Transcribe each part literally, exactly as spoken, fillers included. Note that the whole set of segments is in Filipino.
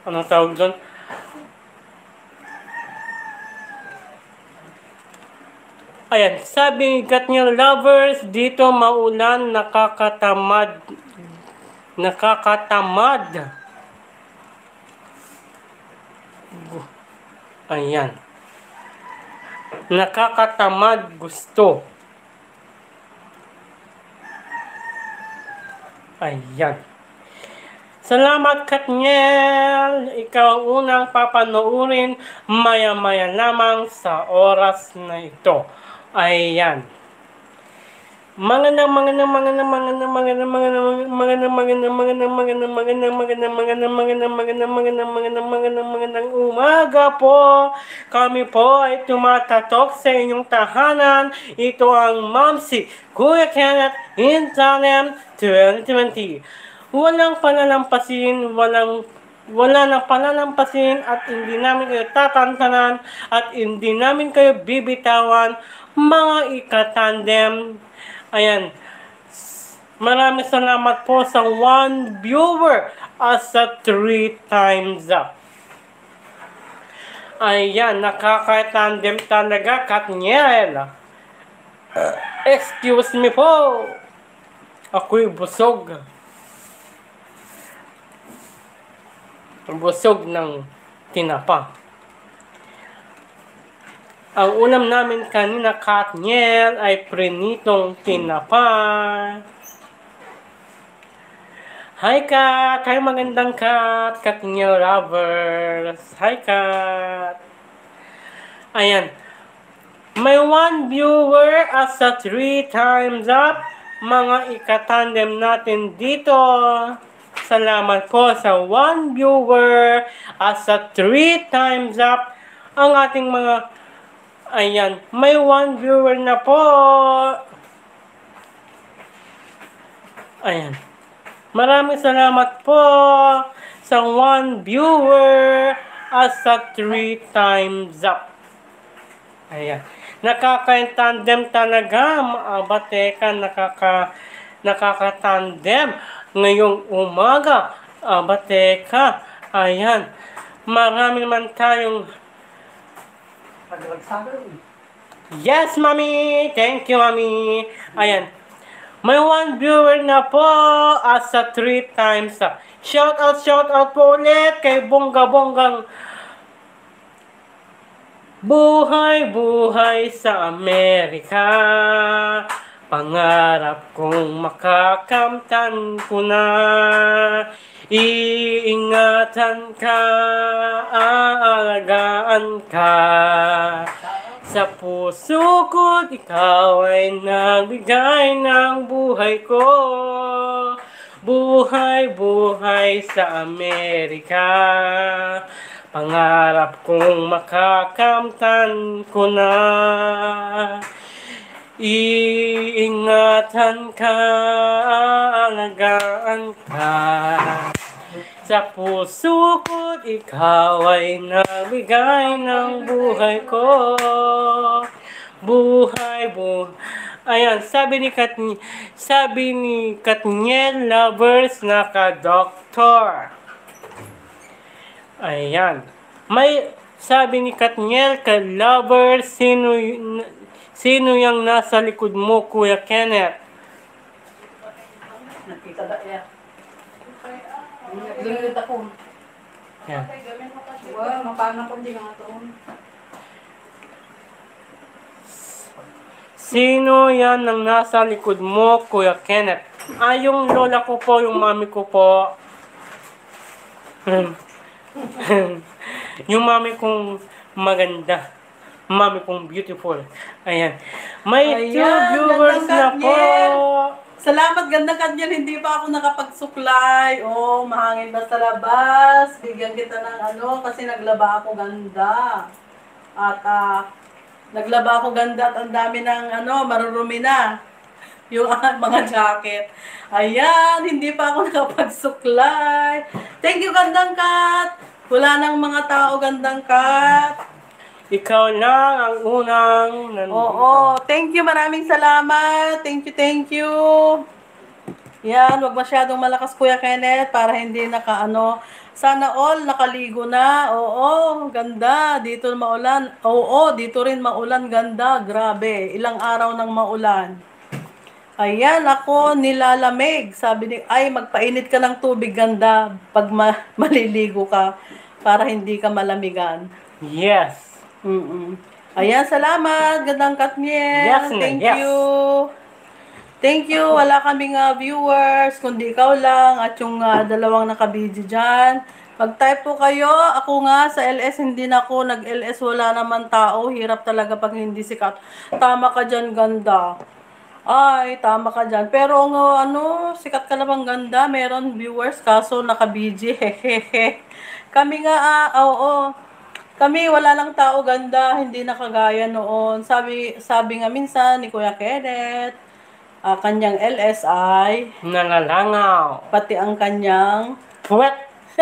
Anong tawag doon? Ayan, sabi ni Katniel Lovers, dito maulan, nakakatamad. Nakakatamad. Ayan. Nakakatamad gusto. Ayan. Salamat, Katniel. Ikaw ang unang papanoorin maya-maya lamang sa oras na ito. Ayan. Mga na mga na mga na mga na mga na mga na mga na mga na mga na mga na mga na mga na mga na mga na mga na mga na mga na mga na mga ng umaga po. Kami po ay tumatatok sa inyong tahanan. Ito ang Mamsi Kuya Kenneth in Talem twenty twenty. Walang panalampasin, walang wala nang panalampasin at hindi namin kayo tatantanan at hindi namin kayo bibitawan, mga ikatandem. Ayan. Maraming salamat po sa one viewer at sa three times up. Ayan, nakaka-tandem talaga, Katniel. Excuse me po. Ako'y busog. Busog ng tinapa. Ang ulam namin kanina, Katniel, ay prinitong tinapa. Hi, Kat! Hi, magandang Kat! Katniel Lovers! Hi, Kat! Ayan. May one viewer at sa three times up. Mga ikatandem natin dito. Salamat po sa one viewer at sa three times up. Ang ating mga ayan, may one viewer na po. Ayan. Maraming salamat po sa one viewer at sa three times up. Ayan. Nakaka-tandem talaga. Aba, teka, nakaka, nakaka-tandem ngayong umaga. Aba, teka. Ayan. Marami naman tayong yes, Mami! Thank you, Mami! Ayan. May one viewer na po at sa three times. Shout out, shout out po ulit kay Bongga-Bonggang Buhay, buhay sa Amerika. Pangarap kong makakamtan ko na. Iingatan ka, aalagaan ka. Sa puso ko, ikaw ay nagbigay ng buhay ko. Buhay, buhay sa Amerika. Pangarap kong makakamtan ko na. Iingatan ka, aalagaan ka. Sa puso ko, ikaw ay nabigay ng buhay ko. Buhay, buhay. Ayan, sabi ni Kat, sabi ni Katniel Lovers, naka-doktor. Ayan. May sabi ni Katniel ka Lovers, sino sino yang nasa likod mo, Kuya Kenneth? Nakita ba yan? Naglulod ako. Yan. Wow, mapana ko din nga ito. Sino yan ang nasa likod mo, Kuya Kenneth? Ah, yung lola ko po, yung mami ko po. Yung mami kong maganda. Mami kong beautiful. Ayan. May two Ayan, viewers na gandang po. Katniel. Salamat, ganda Katniel. Hindi pa ako nakapagsuklay. Oh, mahangin ba sa labas? Bigyan kita ng ano, kasi naglaba ako ganda. At ah, naglaba ako ganda at ang dami ng ano, marurumi na. Yung ah, mga jacket. Ayan, hindi pa ako nakapagsuklay. Thank you, gandang Kat. Wala nang mga tao, gandang Kat. Ikaw lang ang unang nandito. Oo, thank you, maraming salamat. Thank you, thank you. Yan, wag masyadong malakas Kuya Kenneth para hindi naka ano. Sana all nakaligo na. Oo, ganda. Dito maulan. Oo, dito rin maulan. Ganda. Grabe. Ilang araw nang maulan. Ayan, ako nilalamig. Sabi ni, ay, magpainit ka ng tubig, ganda. Pag ma- maliligo ka. Para hindi ka malamigan. Yes. Mm-mm. Ayan, salamat. Gandang Yes Katniel. na, Thank yes. you. Thank you. Wala kaming uh, viewers, kundi ikaw lang at yung uh, dalawang nakabidyo dyan. Mag-type po kayo. Ako nga sa L S, hindi na ako nag-L S. Wala naman tao. Hirap talaga pag hindi sikat. Tama ka dyan, ganda. Ay, tama ka dyan. Pero uh, ano, sikat ka namang ganda. Meron viewers, kaso naka-B G. Hehehe. Kami nga, ah, oo. Kami, wala lang tao ganda. Hindi nakagaya noon. Sabi, sabi nga minsan ni Kuya Kenneth, ah, kanyang L S ay Nalalangaw. pati ang kanyang Puwet.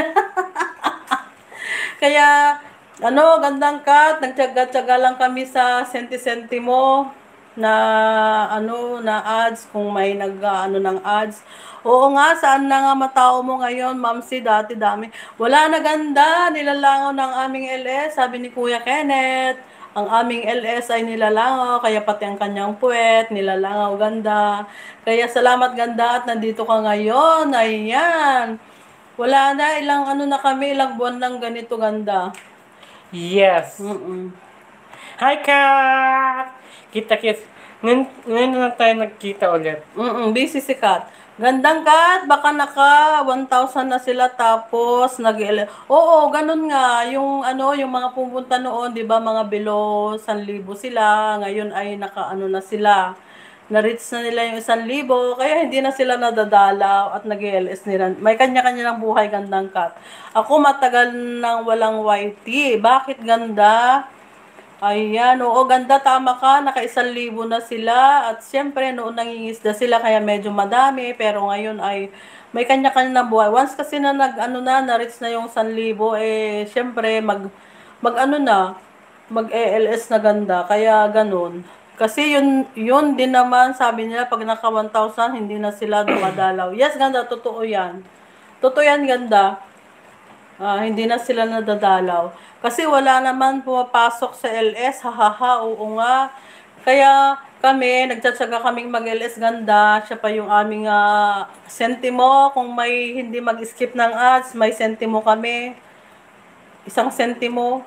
kaya ano gandang cut nagtiyaga-tiyaga lang kami sa senti-sentimo na ano na ads kung may nag ah, ano ng ads. Oo nga, saan na nga matao mo ngayon, Ma'am si dati dami. Wala na ganda, nilalangaw ng aming L S, sabi ni Kuya Kenneth. Ang aming L S ay nilalangaw, kaya pati ang kanyang puwet, nilalangaw ganda. Kaya salamat ganda at nandito ka ngayon. Ayan. Wala na, ilang ano na kami, ilang buwan lang ganito ganda. Yes. Mm-mm. Hi, Kat! Kita-kits. Ngayon, ngayon na lang tayo nagkita ulit. Mm-mm, busy si Kat. Gandang Kat, baka naka one thousand na sila tapos nag Oo, ganun nga. Yung ano, yung mga pumunta noon, 'di ba, mga below one thousand sila. Ngayon ay naka ano na sila. Na-reach na nila yung one thousand, kaya hindi na sila nadadalaw at nag-L S nila. May kanya-kanya ng buhay, gandang Kat. Ako matagal nang walang Y T. Bakit ganda? Ayan, oo, ganda, tama ka, naka-isang libo na sila at siyempre noon nangingisda sila kaya medyo madami pero ngayon ay may kanya-kanya na buhay. Once kasi na nag ano na, na-reach na yung isang libo eh siyempre mag mag ano na, mag-A L S na ganda kaya ganun. Kasi yun yun din naman sabi nila pag naka one thousand hindi na sila dumadalaw. Yes, ganda, totoo 'yan. Totoo 'yan, ganda. Ah, hindi na sila nadadalaw. Kasi wala naman pumapasok sa L S, hahaha, oo nga. Kaya kami, nagtsatsaga kaming mag-L S ganda. Siya pa yung aming ah, sentimo. Kung may hindi mag-skip ng ads, may sentimo kami. Isang sentimo.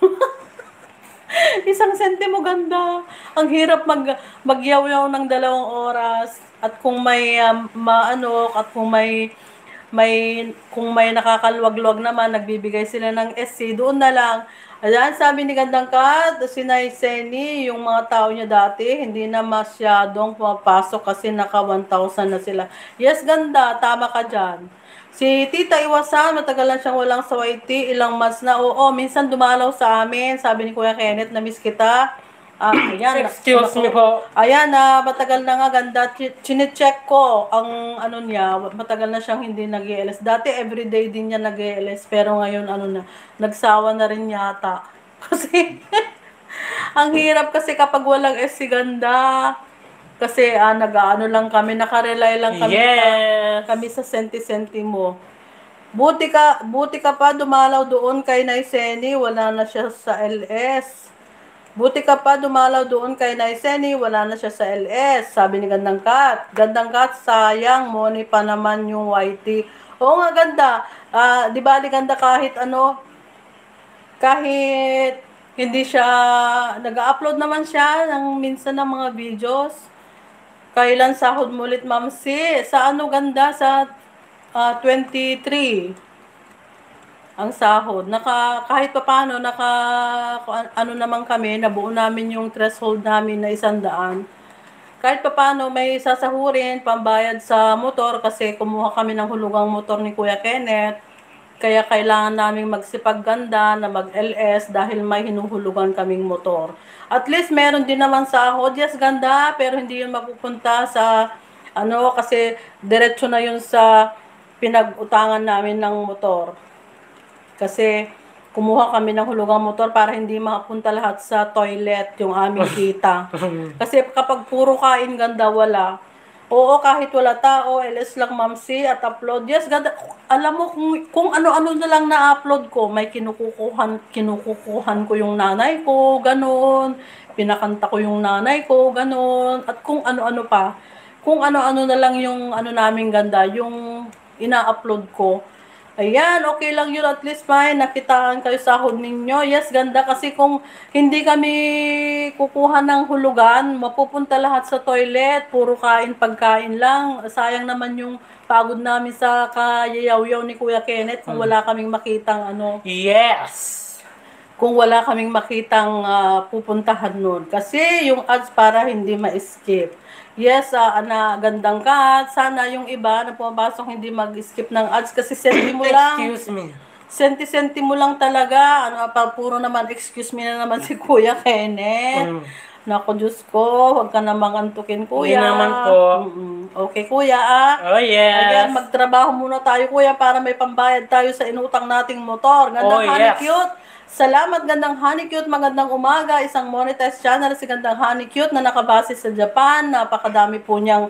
Isang sentimo ganda. Ang hirap mag magyaw-yaw ng dalawang oras. At kung may um, maano, at kung may may kung may nakakaluwag-luwag naman, nagbibigay sila ng S C, doon na lang. Ayan, sabi ni Gandang Kat, si Naiseni, yung mga tao niya dati, hindi na masyadong pumapasok kasi naka one thousand na sila. Yes, ganda, tama ka dyan. Si Tita Iwasan, matagal na siyang walang sa Y T, ilang months na. Oo, minsan dumalaw sa amin, sabi ni Kuya Kenneth, na-miss kita. Ah, ayan. Excuse naku. me po. Ayan na, matagal na nga ganda. Chinecheck ko ang ano niya, matagal na siyang hindi nag-E L S. Dati everyday din niya nag-E L S, pero ngayon ano na, nagsawa na rin yata. Kasi, ang hirap kasi kapag walang S C ganda. Kasi ah, nag-ano lang kami, nakarely lang kami, Yes. kami sa senti-senti mo. Buti ka, buti ka pa dumalaw doon kay Naiseni, wala na siya sa L S. Buti ka pa dumalaw doon kay Naiseni, wala na siya sa L S. Sabi ni Gandang Kat. Gandang Kat, sayang, money pa naman yung Y T. Oo nga, ganda. Ah, di ba, ganda kahit ano, kahit hindi siya, nag-upload naman siya ng minsan ng mga videos. Kailan sahod mo ulit, Ma'am Si? Sa ano ganda? Sa ah, twenty-three ang sahod. Naka, kahit pa paano, naka, ano naman kami, nabuo namin yung threshold namin na isang daan. Kahit pa paano, may sasahurin, pambayad sa motor, kasi kumuha kami ng hulugang motor ni Kuya Kenneth. Kaya kailangan namin magsipagganda na mag-L S dahil may hinuhulugan kaming motor. At least meron din naman sahod. Yes, ganda, pero hindi yun mapupunta sa ano kasi diretso na yun sa pinag-utangan namin ng motor. Kasi kumuha kami ng hulugang motor para hindi makapunta lahat sa toilet yung aming kita. Kasi kapag puro kain ganda, wala. Oo, kahit wala tao, L S lang Ma'am C at upload. Yes, ganda. Alam mo kung, kung ano-ano na lang na-upload ko, may kinukukuhan, kinukukuhan ko yung nanay ko, ganun. Pinakanta ko yung nanay ko, ganun. At kung ano-ano pa. Kung ano-ano na lang yung ano namin ganda, yung ina-upload ko. Ayan, okay lang yun. At least fine, nakitaan kayo sahod ninyo. Yes, ganda kasi kung hindi kami kukuha ng hulugan, mapupunta lahat sa toilet, puro kain, pagkain lang. Sayang naman yung pagod namin sa kayayaw-yaw ni Kuya Kenneth kung wala kaming makitang ano, Yes! kung wala kaming makitang ah, pupuntahan nun. Kasi yung ads para hindi ma-skip. Yes, ah, ana, gandang ka. Sana yung iba na pumapasok hindi mag-skip ng ads kasi senti mo lang. Excuse me. Senti-senti mo lang talaga. Ano pa, puro naman, excuse me na naman si Kuya Kenneth. Mm. Naku, Diyos ko, huwag ka namang antukin, Hindi Kuya. naman po. Mm-mm. Okay, Kuya, ah. Oh, Ayan, yes. magtrabaho muna tayo, Kuya, para may pambayad tayo sa inutang nating motor. Gandang Oh, honey yes. cute. Salamat, gandang honey cute. Magandang umaga. Isang monetized channel si gandang honey cute na nakabase sa Japan. Napakadami po niyang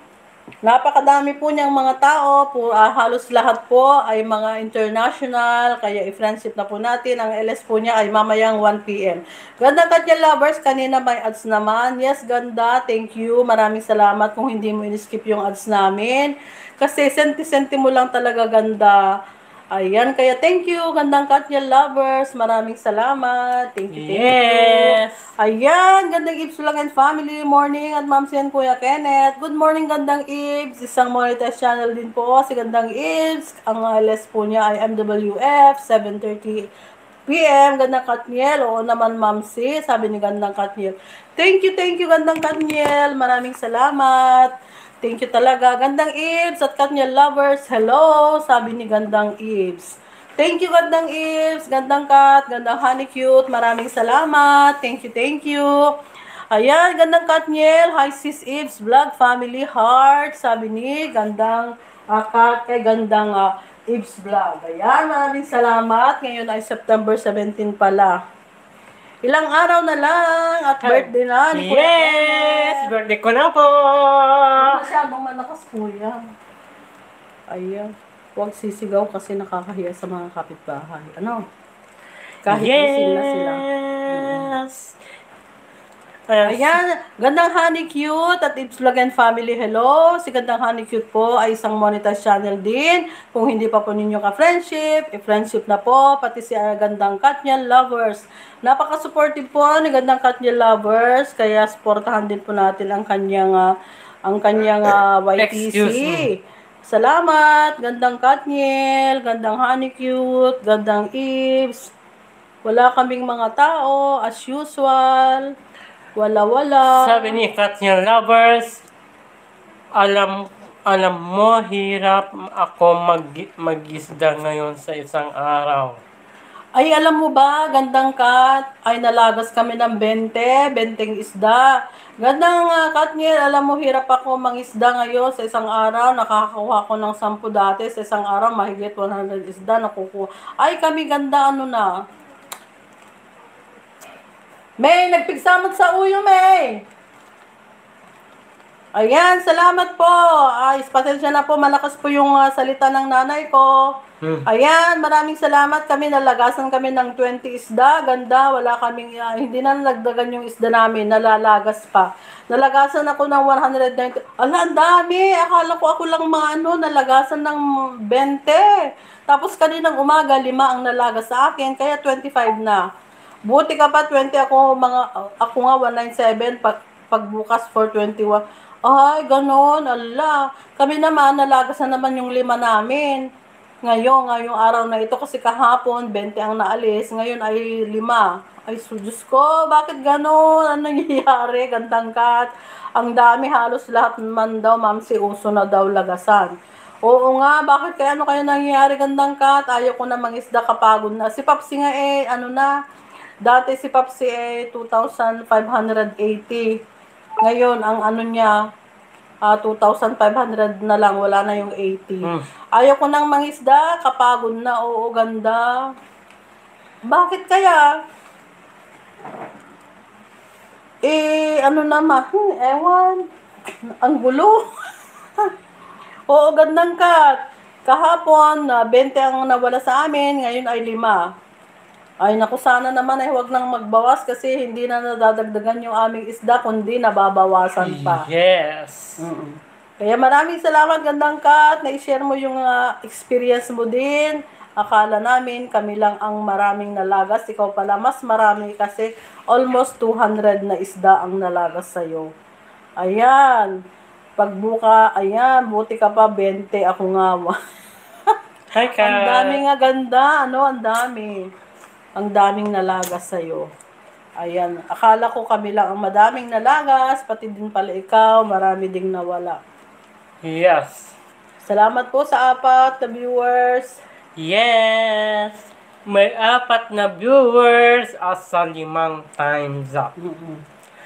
Napakadami po niyang mga tao, po, ah, halos lahat po ay mga international, kaya i-friendship na po natin. Ang L S po niya ay mamayang one p m Ganda Katya Lovers, kanina may ads naman. Yes, ganda, thank you. Maraming salamat kung hindi mo in-skip yung ads namin. Kasi senti-senti mo lang talaga ganda. Ayan, kaya thank you, gandang Katya Lovers. Maraming salamat. Thank you, thank Yes. you. Ayan, gandang Ibs lang and family. Morning at Ma'am Sian Kuya Kenneth. Good morning, gandang Ibs. Isang monetized channel din po si gandang Ibs. Ang L S po niya ay M W F, seven thirty p m Gandang Katniel. Oo naman, Ma'am Si. Sabi ni gandang Katniel. Thank you, thank you, gandang Katniel. Maraming salamat. Thank you talaga. Gandang Ibs at Katniel Lovers. Hello, sabi ni gandang Ibs. Thank you, gandang Ibs, gandang Kat, gandang Honey Cute. Maraming salamat. Thank you, thank you. Ayan, gandang Katniel. Hi, sis Ibs, vlog, family, heart. Sabi ni gandang uh, Kat, eh, gandang uh, Ibs vlog. Ayan, maraming salamat. Ngayon ay September seventeenth pala. Ilang araw na lang at birthday na ni Kuya Yes! Kenneth. Birthday ko na po! Huwag masyadong malakas, Kuya. Ayan. Huwag sisigaw kasi nakakahiya sa mga kapitbahay. Ano? Kahit gising na sila. Yes! Ayan, gandang Honey Cute at It's Vlog and Family, hello. Si gandang Honey Cute po ay isang monetized channel din. Kung hindi pa po ninyo ka-friendship, i-friendship na po. Pati si uh, gandang Katniel Lovers. Napaka-supportive po ni gandang Katniel Lovers. Kaya supportahan din po natin ang kanyang, uh, ang kanyang uh, Y T C. Excuse me. Salamat, gandang Katniel, gandang Honey Cute, gandang Ibs. Wala kaming mga tao, as usual. Wala-wala. Sabi ni Katya Lovers, alam alam mo, hirap ako mag, mag-isda ngayon sa isang araw. Ay, alam mo ba, gandang Kat, ay nalagas kami ng bente, benteng isda. Gandang uh, Katniel, alam mo, hirap ako mangisda ngayon sa isang araw. Nakakakuha ko ng sampu dati. Sa isang araw, mahigit one hundred isda nakukuha. Ay, kami ganda, ano na. May, nagpigsamot sa uyo, May. Ayan, salamat po. Ay, pasensya na po, malakas po yung uh, salita ng nanay ko. Hmm. Ayan, maraming salamat. Kami nalagasan kami ng twenty isda. Ganda, wala kaming, uh, hindi na nalagdagan yung isda namin, nalalagas pa. Nalagasan ako ng one hundred ninety. Ala, ang dami. Akala ko ako lang mga ano, nalagasan ng twenty. Tapos kaninang umaga, lima ang nalagas sa akin, kaya twenty-five na. Buti ka pa, twenty ako, mga, ako nga, one ninety-seven, pag, pagbukas, four twenty-one. Ay, ganon, ala. Kami naman, nalagas na naman yung lima namin. Ngayon, ngayong araw na ito, kasi kahapon, twenty ang naalis, ngayon ay lima. Ay, so, Diyos ko, bakit ganon? Ano nangyayari? Gandang Kat. Ang dami, halos lahat man daw, ma'am, si uso na daw lagasan. Oo nga, bakit kaya ano kaya nangyayari, gandang Kat? Ayaw ko na mangisda, kapagod na. Si Papsi nga eh, ano na, dati si Papsi eh, two thousand five hundred eighty. Ngayon, ang ano niya, uh, two thousand five hundred na lang, wala na yung eighty. Hmm. Ayaw ko nang mangisda, kapagod na, oo, ganda. Bakit kaya? Eh, ano naman, hmm, ewan. Ang gulo. Oo, gandang cut. Kahapon, na twenty ang nawala sa amin, ngayon ay lima. Ay naku, sana naman ay huwag nang magbawas kasi hindi na nadadagdagan yung aming isda kundi nababawasan pa. Yes. Mm. Kaya maraming salamat, gandang kat, na-share mo yung ah, experience mo din. Akala namin kami lang ang maraming nalagas, ikaw pala mas marami kasi almost two hundred na isda ang nalagas sa'yo. Ayan, pagbuka, ayan, buti ka pa, twenty, ako nga. Hi, Ang dami Kat. nga ganda, ano, ang dami. Ang daming nalagas sa'yo. Ayan, akala ko kami lang ang madaming nalagas, pati din pala ikaw, marami ding nawala. Yes. Salamat po sa apat na viewers. Yes. May apat na viewers at sa limang times up. Mm-mm.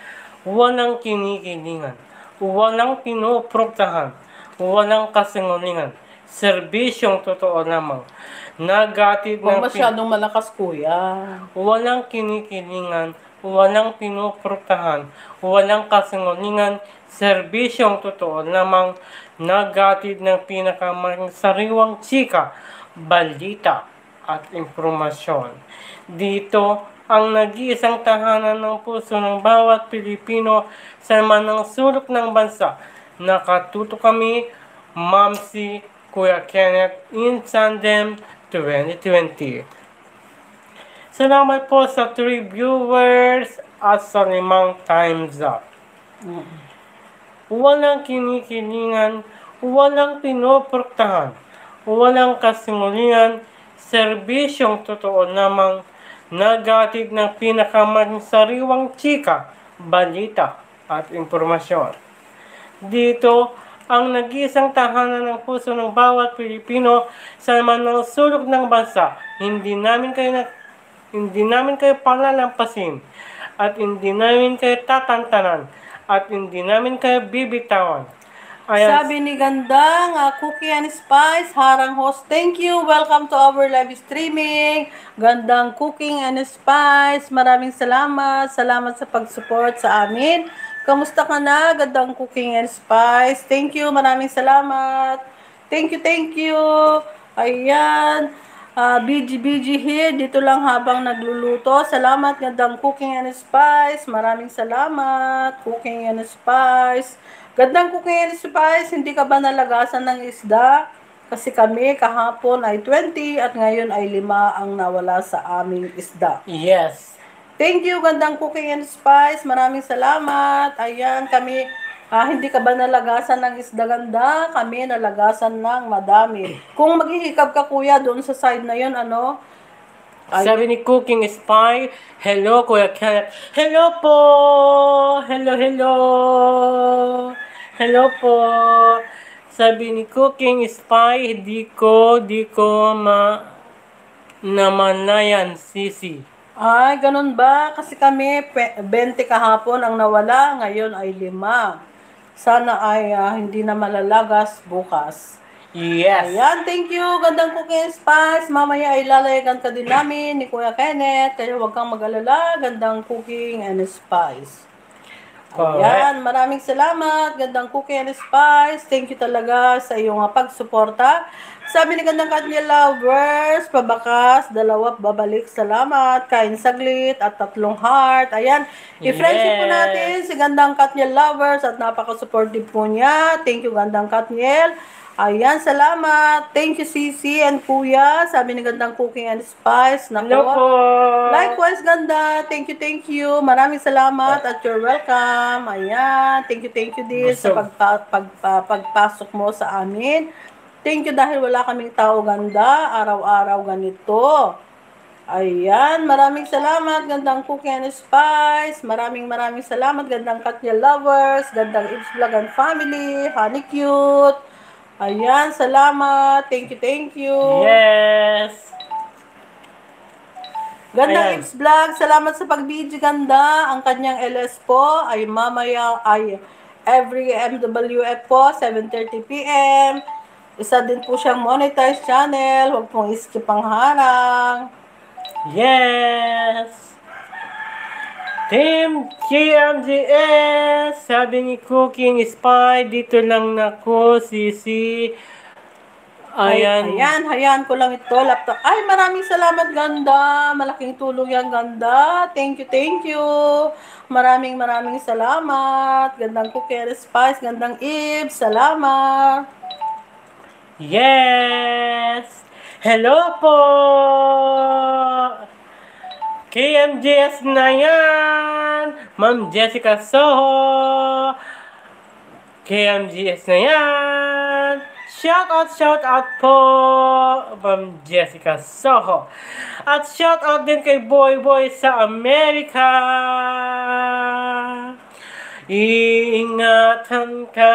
Walang kinikilingan. Walang pinuproktahan. Walang kasinungalingan. Serbisyong totoo lamang. Nagatid Huwag ng pin- masyadong malakas, kuya. walang kinikilingan, walang pinuproktahan, walang kasinungalingan, serbisyong totoo lamang, nagatid ng pinakamaring sariwang chika, balita at impormasyon. Dito ang nag-iisang tahanan ng puso ng bawat Pilipino sa manang sulok ng bansa. Nakatuto kami, Mamsi, Kuya Kenneth, in tandem twenty twenty. Salamat po sa three viewers at sa limang times up. Mm. Walang kinikilingan, walang pinoproktahan, walang kasinungalingan, serbisyong totoo lamang, nagatid ng pinakamaring sariwang chika, balita at impormasyon. Dito ang nag-iisang tahanan ng puso ng bawat Pilipino sa manang sulok ng bansa. Hindi namin kayo na, hindi namin kayo palalampasin at hindi namin kayo tatantanan at hindi namin kayo bibitawan. Ayan. Sabi ni Gandang, uh, Cookie and Spice, Harang Host, thank you. Welcome to our live streaming. Gandang Cooking and Spice, maraming salamat. Salamat sa pag-support sa amin. Kamusta ka na, Gandang Cooking and Spice? Thank you, maraming salamat. Thank you, thank you. Ayan. Uh, B G B G here, dito lang habang nagluluto. Salamat, Gandang Cooking and Spice. Maraming salamat, Cooking and Spice. Gandang Cooking and Spice, hindi ka ba nalagasan ng isda? Kasi kami kahapon ay twenty at ngayon ay lima ang nawala sa aming isda. Yes. Thank you, Gandang Cooking and Spice. Maraming salamat. Ayan, kami, ah, hindi ka ba nalagasan ng isda, ganda? Kami nalagasan ng madami. Kung maghihikab ka, kuya, doon sa side na yon, ano? Ay, Sabi ni Cooking Spy, hello Kuya Kenneth. Hello po! Hello, hello! Hello po! Sabi ni Cooking Spy, di ko, di ko ma namanayan, sisi. ay, ganun ba? Kasi kami, pe- twenty kahapon ang nawala, ngayon ay lima. Sana ay ah, hindi na malalagas bukas. Yes. Ayan, thank you. Gandang Cooking Spice. Mamaya ay lalayagan ka din namin ni Kuya Kenneth. Kaya huwag kang mag-alala. Gandang Cooking and Spice. Ayan, maraming salamat. Gandang Cooking and Spice. Thank you talaga sa iyong ah, pagsuporta. Sabi ni Gandang Kanya Lovers, pabakas, dalawa, babalik, salamat, kain saglit, at tatlong heart. Ayan, i-friendship po Yes. natin si Gandang Katniel Lovers at napaka-supportive po niya. Thank you, Gandang Katniel. Ayan, salamat. Thank you, Sisi and Kuya. Sabi ni Gandang Cooking and Spice. Nako. Hello po! Likewise, Ganda. Thank you, thank you. Maraming salamat at you're welcome. Ayan. Thank you, thank you din sa Busog. pagpa, pagpa, pagpasok mo sa amin. Thank you dahil wala kaming tao, Ganda. Araw-araw ganito. Ayan, maraming salamat, Gandang Cooking and Spice. Maraming maraming salamat, Gandang Katya Lovers, Gandang Ibs Vlog and Family, Honey Cute. Ayan, salamat. Thank you, thank you. Yes! Gandang Ayan. Ibs Vlog, salamat sa pag-video, Ganda. Ang kanyang L S po ay mamaya ay every M W F po, seven thirty p m Isa din po siyang monetized channel. Huwag pong iskip ang harang. Yes! Team K M G S, sabi ni Cooking Spy, dito lang nako, Sisi. Ay, Ayan. ayan, hayaan ko lang ito, laptop. Ay, maraming salamat, ganda. Malaking tulong yan, ganda. Thank you, thank you. Maraming maraming salamat. Gandang Cookie Spice, gandang Eve, salamat. Yes! Hello po! K M G S na yan! Ma'am Jessica Soho! K M G S na yan! Shout out, shout out po! Ma'am Jessica Soho! At shout out din kay Boy Boy sa Amerika! Iingatan ka,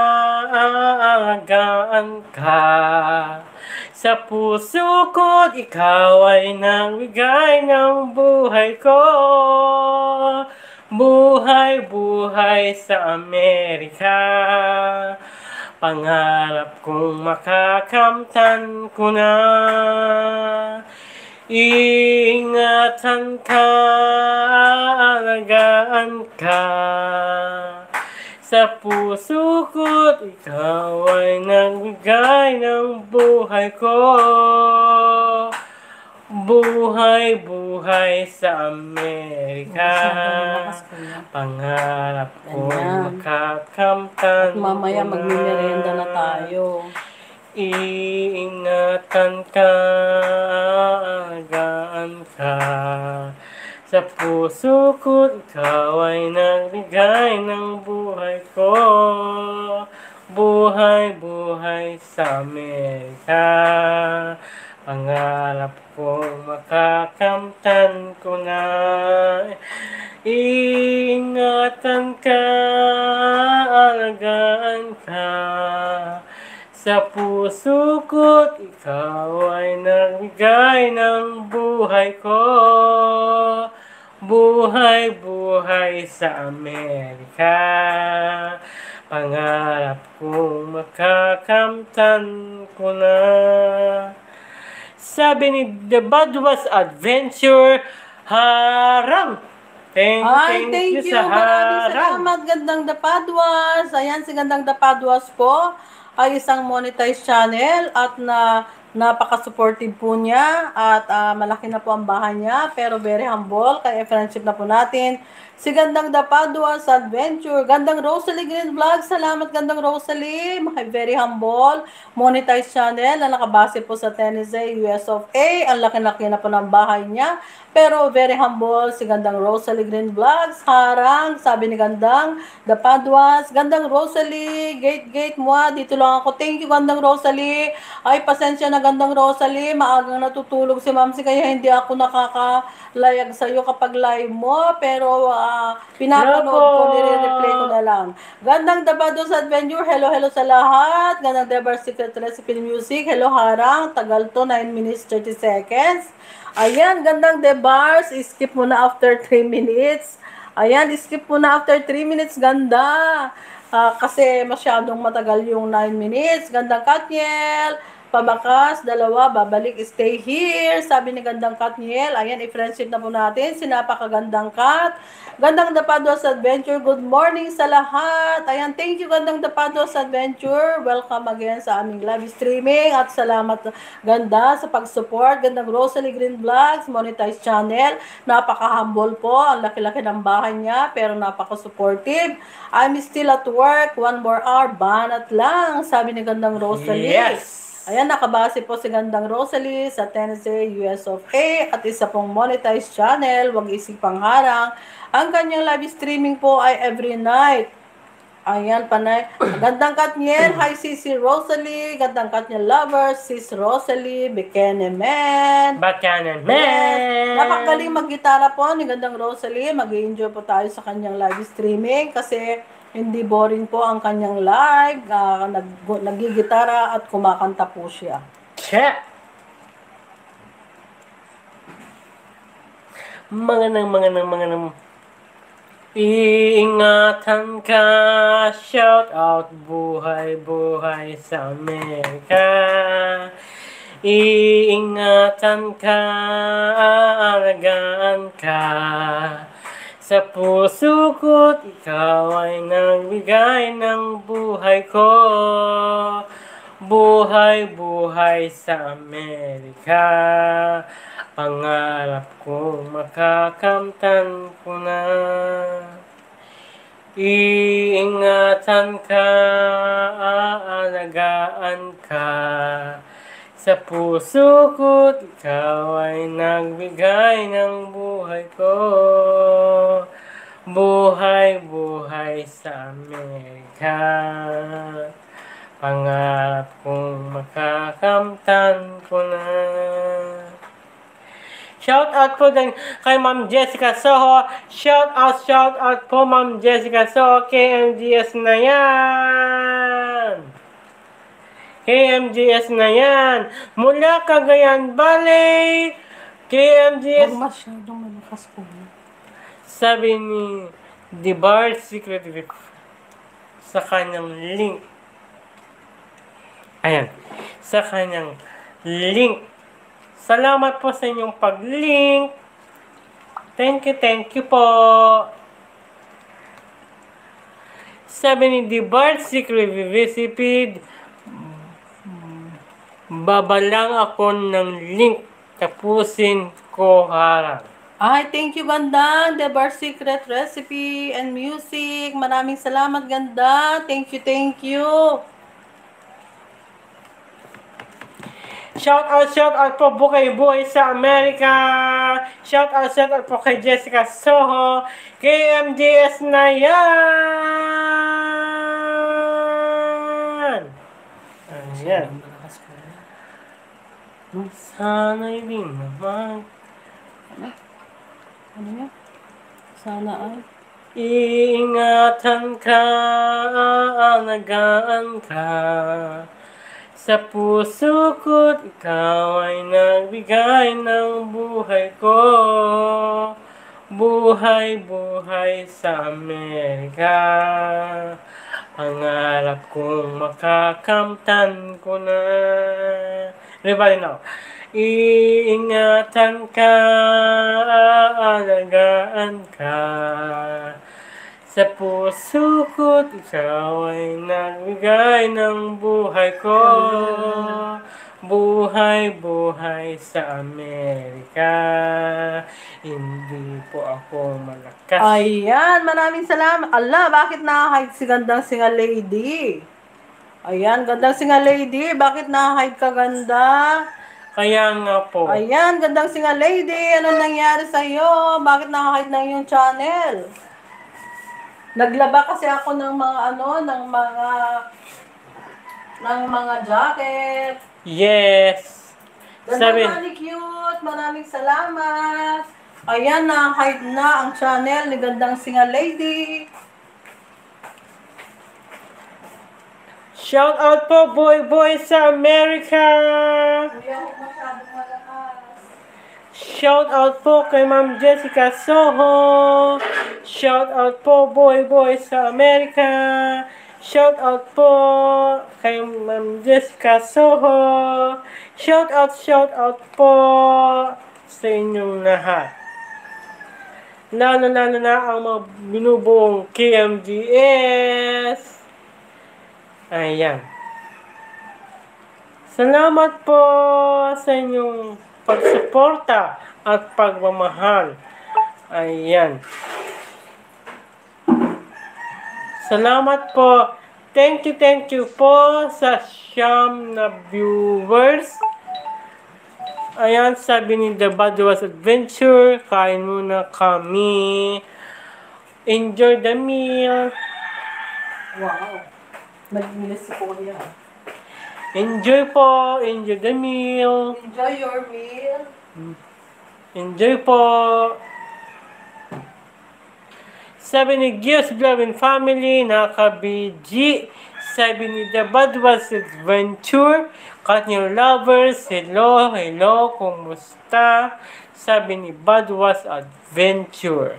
aalagaan ka. Sa puso ko't ikaw ay nagbigay ng buhay ko. Buhay, buhay sa Amerika. Pangarap kong makakamtan ko na. Iingatan ka, alagaan ka. Sa puso ko't ikaw ay nagbigay ng buhay ko. Buhay, buhay sa Amerika. Pangarap kong Ganyan. makakamtan Mamaya ko na. magmimerienda na tayo. Iingatan ka, alagaan ka. Sa puso ko, ikaw ay nagbigay ng buhay ko. Buhay, buhay sa Amerika. Pangarap kong makakamtan ko na. Iingatan ka, alagaan ka. Sa puso ko't ikaw ay nagbigay ng buhay ko. Buhay, buhay sa Amerika. Pangarap kong makakamtan ko na. Sabi ni The Badwas Adventure, harang! Thank, Ay, thank, thank you, you. sa Maraming harang. salamat, Gandang Dapadwas. Ayan, si Gandang Dapadwas po ay isang monetized channel at na napaka-supportive po niya at ah, malaki na po ang bahay niya pero very humble, kaya friendship na po natin. Si Gandang Dapadwas Adventure, Gandang Rosalie Green Vlog, salamat Gandang Rosalie, very humble, monetized channel na nakabase po sa Tennessee, U S of A, ang laki-laki na po ng bahay niya. Pero very humble si Gandang Rosalie Green Vlogs, harang, sabi ni Gandang Dapadwas, Gandang Rosalie, gate gate mo, dito lang ako. Thank you Gandang Rosalie. Ay, pasensya na Gandang Rosalie, maagang natutulog si Mamsi kaya hindi ako nakakalayag sa iyo kapag live mo, pero uh, pinapanood ko, nire-replay ko na lang. Gandang Dapadwas Adventure, hello hello sa lahat. Gandang Debar Secret Recipe Music, hello harang, tagal to, nine minutes thirty seconds. Ayan, Gandang Debars, skip mo na after three minutes. Ayan, skip mo na after three minutes, ganda. Uh, kasi masyadong matagal yung nine minutes. Gandang Katniel, pabakas, dalawa, babalik, stay here. Sabi ni Gandang Katniel, ayan, i-friendship na po natin. Sinapakagandang Kat. Gandang Dapadwas Adventure, good morning sa lahat. Ayan, thank you Gandang Dapadwas Adventure. Welcome again sa aming live streaming at salamat ganda sa pag-support. Gandang Rosalie Green Vlogs, monetized channel. Napaka-humble po, ang laki-laki ng bahay niya pero napaka-supportive. I'm still at work, one more hour, banat lang, sabi ni Gandang Rosalie. Yes! Ayan, nakabase po si Gandang Rosalie sa Tennessee, U S of A at isa pong monetized channel, wag isipang harang. Ang kanyang live streaming po ay every night. Ayan, panay. Gandang Katniel, hi Sisi Rosalie, Gandang Katniel lovers, Sis Rosalie, Buchanan Man. Buchanan Man. Yes. Napakagaling mag-gitara po ni Gandang Rosalie. Mag-enjoy po tayo sa kanyang live streaming kasi hindi boring po ang kanyang live. Uh, nag nagigitara at kumakanta po siya. Check! Mga nang, mga nang, mga nang. Iingatan ka, shout out, buhay, buhay sa Amerika. Iingatan ka, aalagaan ka. Sa puso ko't ikaw ay nagbigay ng buhay ko. Buhay, buhay sa Amerika. Pangarap kong makakamtan ko na. Iingatan ka, aalagaan ka. Sa puso ko't ikaw ay nagbigay ng buhay ko. Buhay, buhay sa Amerika. Pangarap kong makakamtan ko na. Shout out po din kay Ma'am Jessica Soho. Shout out, shout out po Ma'am Jessica Soho. K M G S na yan. K M G S na yan. Mula Cagayan Valley. K M G S. Huwag masyadong malakas po. Sabi ni The Bar Secret sa kanyang link. Ayan. Sa kanyang link. Salamat po sa inyong pag-link. Thank you, thank you po. Sabi ni The Bar Secret Visipid, babalang ako ng link. Tapusin ko harang. Ay, thank you, Ganda. The Bar Secret Recipe and Music. Maraming salamat, Ganda. Thank you, thank you. Shout out, shout out po po kay Boy sa Amerika. Shout out, shout out po kay Jessica Soho. K M G S na yan. Ayan. Sana'y di naman. Ano? Ano niya? Sana ay. Iingatan ka, aalagaan ka. Sa puso ko't ikaw ay nagbigay ng buhay ko. Buhay, buhay sa Amerika. Pangarap kong makakamtan ko na. Everybody now. Iingatan ka, aalagaan ka. Sa puso ko't ikaw ay nagbigay ng buhay ko. Buhay, buhay sa Amerika. Hindi po ako malakas. Ayan, maraming salamat. Allah, bakit nakahide si Gandang Singa Lady? Ayan, Gandang Singa Lady, bakit nakahide ka, Ganda? Kaya nga po. Ayan, Gandang Singa Lady, anong nangyari sa'yo? Bakit nakahide na yung channel? Naglaba kasi ako ng mga ano, ng mga ng mga jacket. Yes. Ganda Sabi, ni cute. Maraming salamat. Ayan, na-hide na ang channel ni Gandang Singa Lady. shout out po boy boy sa Amerika. Kuya, huwag masyadong malakas. Shout out po kay Ma'am Jessica Soho. Shout out po boy boy sa Amerika. Shout out po kay Ma'am Jessica Soho. Shout out, shout out po sa inyong lahat. Lalo lalo na ang mga binubuong K M G S. Ayan. Salamat po sa inyong pagsuporta at pagmamahal. Ayan. Salamat po. Thank you, thank you po sa siyam na viewers. Ayan, sabi ni The Badwas Adventure, kain muna kami. Enjoy the meal. Wow. Nag-miss si Kuya. Enjoy po, enjoy the meal. Enjoy your meal. Enjoy po. Sabi ni Gios Glavin Family, naka-B G. Sabi ni The Badwas Adventure, Cut Your Lovers, hello, hello, kumusta? Sabi ni Badwas Adventure.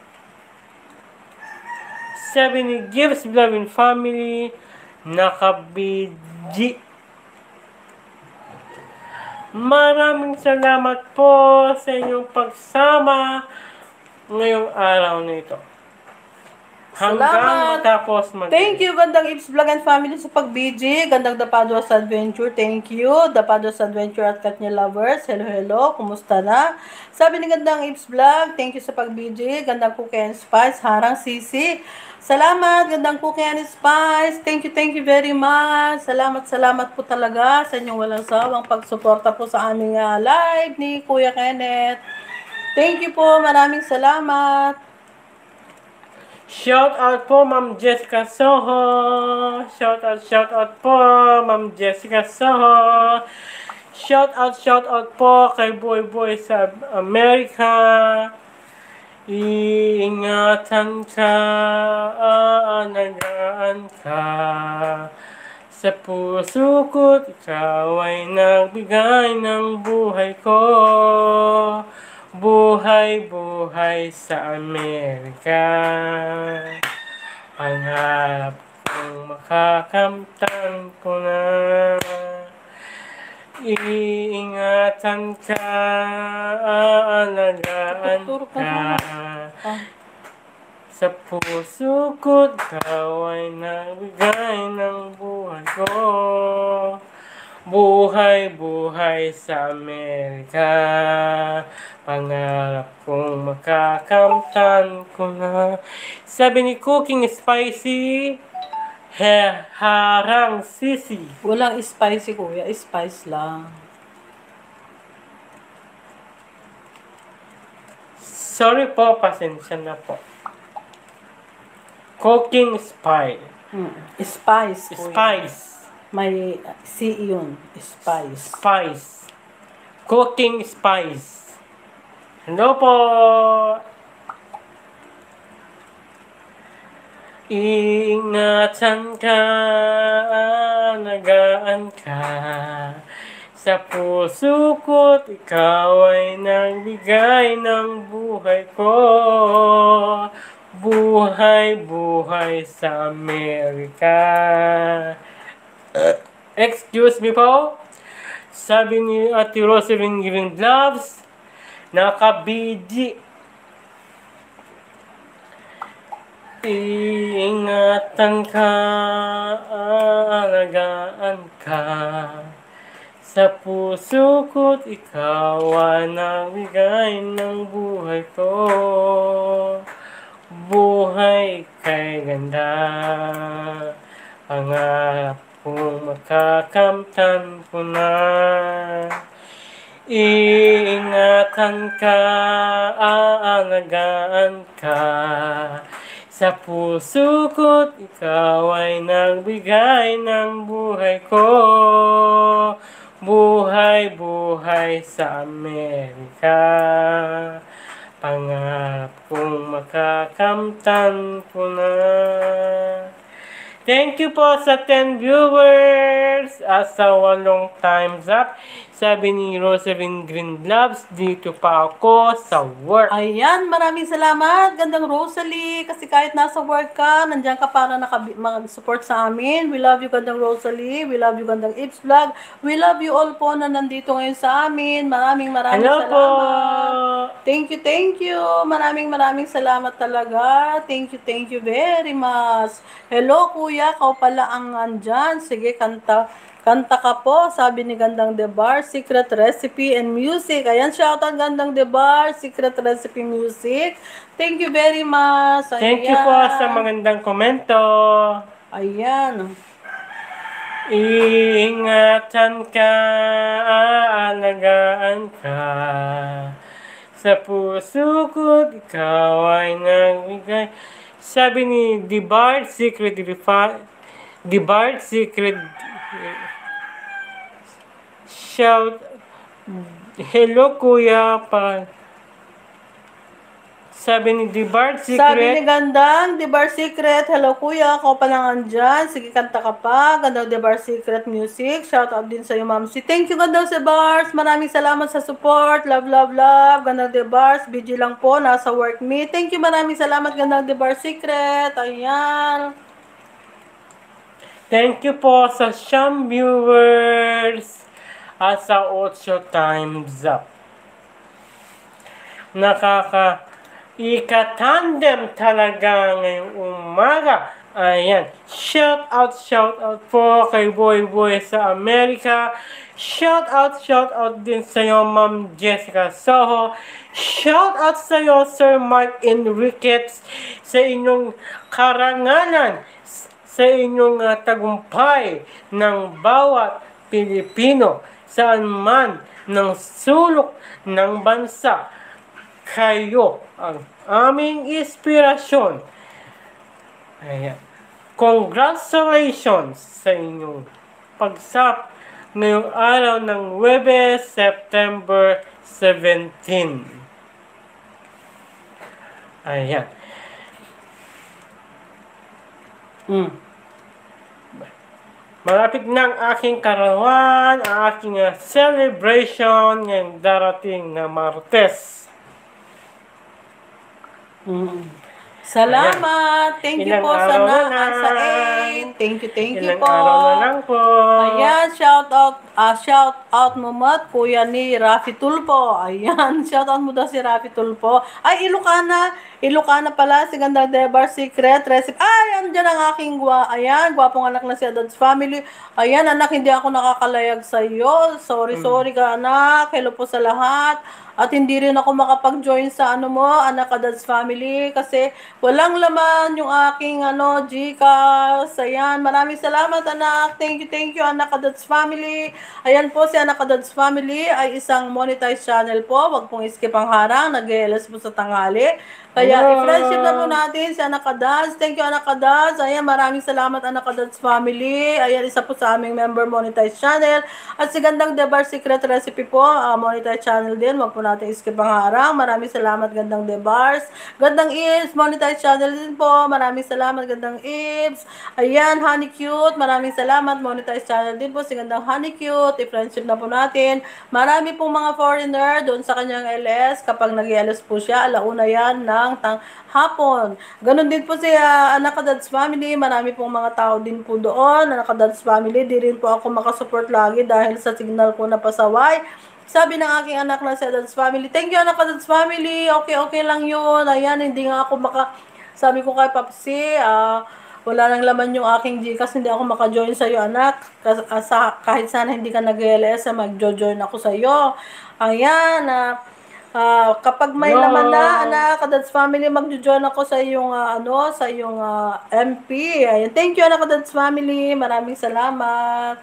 Sabi ni Gios Glavin Family, naka-B G. Maraming salamat po sa inyong pagsama ngayong araw na ito. Hanggang Salamat. matapos mag- Thank you, gandang Ips Vlog and Family sa pag-B G. Gandang Dapados Adventure. Thank you. Dapados Adventure at Katnya Lovers. Hello, hello. Kumusta na? Sabi ni gandang Ips Vlog, thank you sa pag-B G. Gandang Cookie and Spice. Harang Sisi. Salamat, gandang Cookie and Spice. Thank you, thank you very much. Salamat, salamat po talaga sa inyong walang sawang pagsuporta po sa aming uh, live ni Kuya Kenneth. Thank you po. Maraming salamat. Shout out po Ma'am Jessica Soho. Shout out, shout out po Ma'am Jessica Soho. Shout out, shout out po kay Boy Boy sa Amerika. Iingatan ka, aalagaan ka. Sa puso ko't ikaw ay nagbigay ng buhay ko. Buhay, buhay sa Amerika. Pangarap kong makakamtan ko na. Iingatan ka, aalagaan ka. Sa puso ko't ikaw ay nagbigay ng buhay ko. Buhay, buhay sa Amerika. Pangarap kong makakamtan ko na. Sabi ni Cooking Spicy, he, harang sisi. Walang spicy, kuya. Spice lang. Sorry po, pasensya na po. Cooking Spice. Hmm. Spice, kuya. Spice. May C yun. Spice. Spice. Cooking Spice. Hello po. Iingatan ka, alagaan ka. Sa puso ko't ikaw ay nagbigay ng buhay ko. Buhay, buhay sa Amerika. Excuse me po. Sabi ni Ate Rosalyn Green Gloves, nakabidi. Iingatan ka, aalagaan ka. Sa puso ko't ikaw ang nagbigay ng buhay ko. Buhay kay ganda. Pangarap kong makakamtan ko na. Iingatan ka, aalagaan ka. Sa puso ko't ikaw ay nagbigay ng buhay ko. Buhay, buhay sa Amerika. Pangarap kong makakamtan ko na. Thank you po sa ten viewers at sa walong times up. Sabi ni Rosalyn Green Gloves, dito pa ako sa work. Ayan, maraming salamat. Gandang Rosalie. Kasi kahit nasa work ka, nandiyan ka para nakabi- mag-support sa amin. We love you, gandang Rosalie. We love you, gandang Ips Vlog. We love you all po na nandito ngayon sa amin. Maraming maraming Hello po. salamat. Thank you, thank you. Maraming maraming salamat talaga. Thank you, thank you very much. Hello, kuya. Kau pala ang andyan. Sige, kanta. Kanta ka po, sabi ni Gandang Debar, Secret Recipe and Music. Ayan, shoutout Gandang Debar, Secret Recipe Music. Thank you very much. Ayan. Thank you po sa magandang komento. Ayan. Iingatan ka, aalagaan ka. Sa puso ko't ikaw ay nagbigay. Sabi ni The Bard Secret The Bard Secret Shout hello kuya pa. Sabi ni The Bar Secret. Sabi ni Gandang, The Bar Secret. Hello kuya, ako pa lang andyan. Sige, kanta ka pa. Gandang The Bar Secret Music. Shout out din sa'yo, Ma'am Si. Thank you, Gandang sa Bars. Maraming salamat sa support. Love, love, love. Gandang The Bars. B G lang po. Nasa work me. Thank you, maraming salamat, Gandang The Bar Secret. Ayan. Thank you po sa siyam viewers at sa ocho times up. Nakaka Ika-tandem talaga ngayong umaga. Ayan. Shout out, shout out po kay Boy Boy sa Amerika. Shout out, shout out din sa iyo, Ma'am Jessica Soho. Shout out sa iyo, Sir Mark Enriquez, sa inyong karangalan, sa inyong uh, tagumpay ng bawat Pilipino saan man ng sulok ng bansa. Kayo ang aming inspirasyon. Ayan. Congratulations sa inyong pagsap ngayong araw ng Huwebes, September seventeenth. Ayan. Mm. Malapit na ang aking karawan, ang aking uh, celebration ngayong darating na Martes. Mm. Salamat. Thank you Ilang po sa araw na, na lang. sa eight. Thank you, thank you Ilang po. araw na lang po. Ayan, shout out, ah shout out mo mat, kuya ni Rafi Tulpo. Ayan, shout out mo daw si Rafi Tulpo. Ay, Ilocana, Ilocana pala, si Ganda Debar Secret Recipe. Ay, andyan ang aking gwa, ayan, gwapong anak na si Adod's Family. Ayan, anak, hindi ako nakakalayag sa iyo. Sorry, sorry ka, anak. Hello po sa lahat. At hindi rin ako makapag-join sa ano mo, anak Adod's Family, kasi walang laman yung aking ano, Gcash. Ayan, maraming salamat, anak. Thank you, thank you, anak Adod's Family. Ayan po, si anak Adod's Family ay isang monetized channel po. Wag pong skip ang harang, nag-E L S po sa tanghali. Kaya Hello. i-friendship na po natin si Anak Kadas. Thank you, Anak Kadas. Ayan, maraming salamat, Anak Kadas family. Ayan, isa po sa aming member monetized channel. At si Gandang Debar Secret Recipe po, uh, monetized channel din. Wag po natin skip ang harang. Maraming salamat, Gandang Debars. Gandang Ibs, monetized channel din po. Maraming salamat, Gandang Ibs. Ayan, Honey Cute. Maraming salamat, monetized channel din po. Si Gandang Honey Cute. I-friendship na po natin. Marami pong mga foreigner doon sa kanyang L S. Kapag nag-L S po siya, alauna yan ng tang hapon. Ganon din po si uh, Anak Kadads Family. Marami pong mga tao din po doon. Anak Kadads Family, di rin po ako makasupport lagi dahil sa signal ko na pasaway. Sabi ng aking anak na si Kadads Family, thank you Anak Kadads Family. Okay, okay lang yun. Ayan, hindi nga ako maka... Sabi ko kay Papsi, ah... Uh, wala nang laman yung aking Gcash, hindi ako maka-join sa iyo, anak. Kahit sana hindi ka nag-L S, mag-join ako sa iyo. Ayan, ah... Uh, Uh, kapag may no. laman na, anak, Kadads Family, magjo-join ako sa iyong, uh, ano, sa iyong uh, M P. Ayan. Thank you, anak, Kadads Family. Maraming salamat.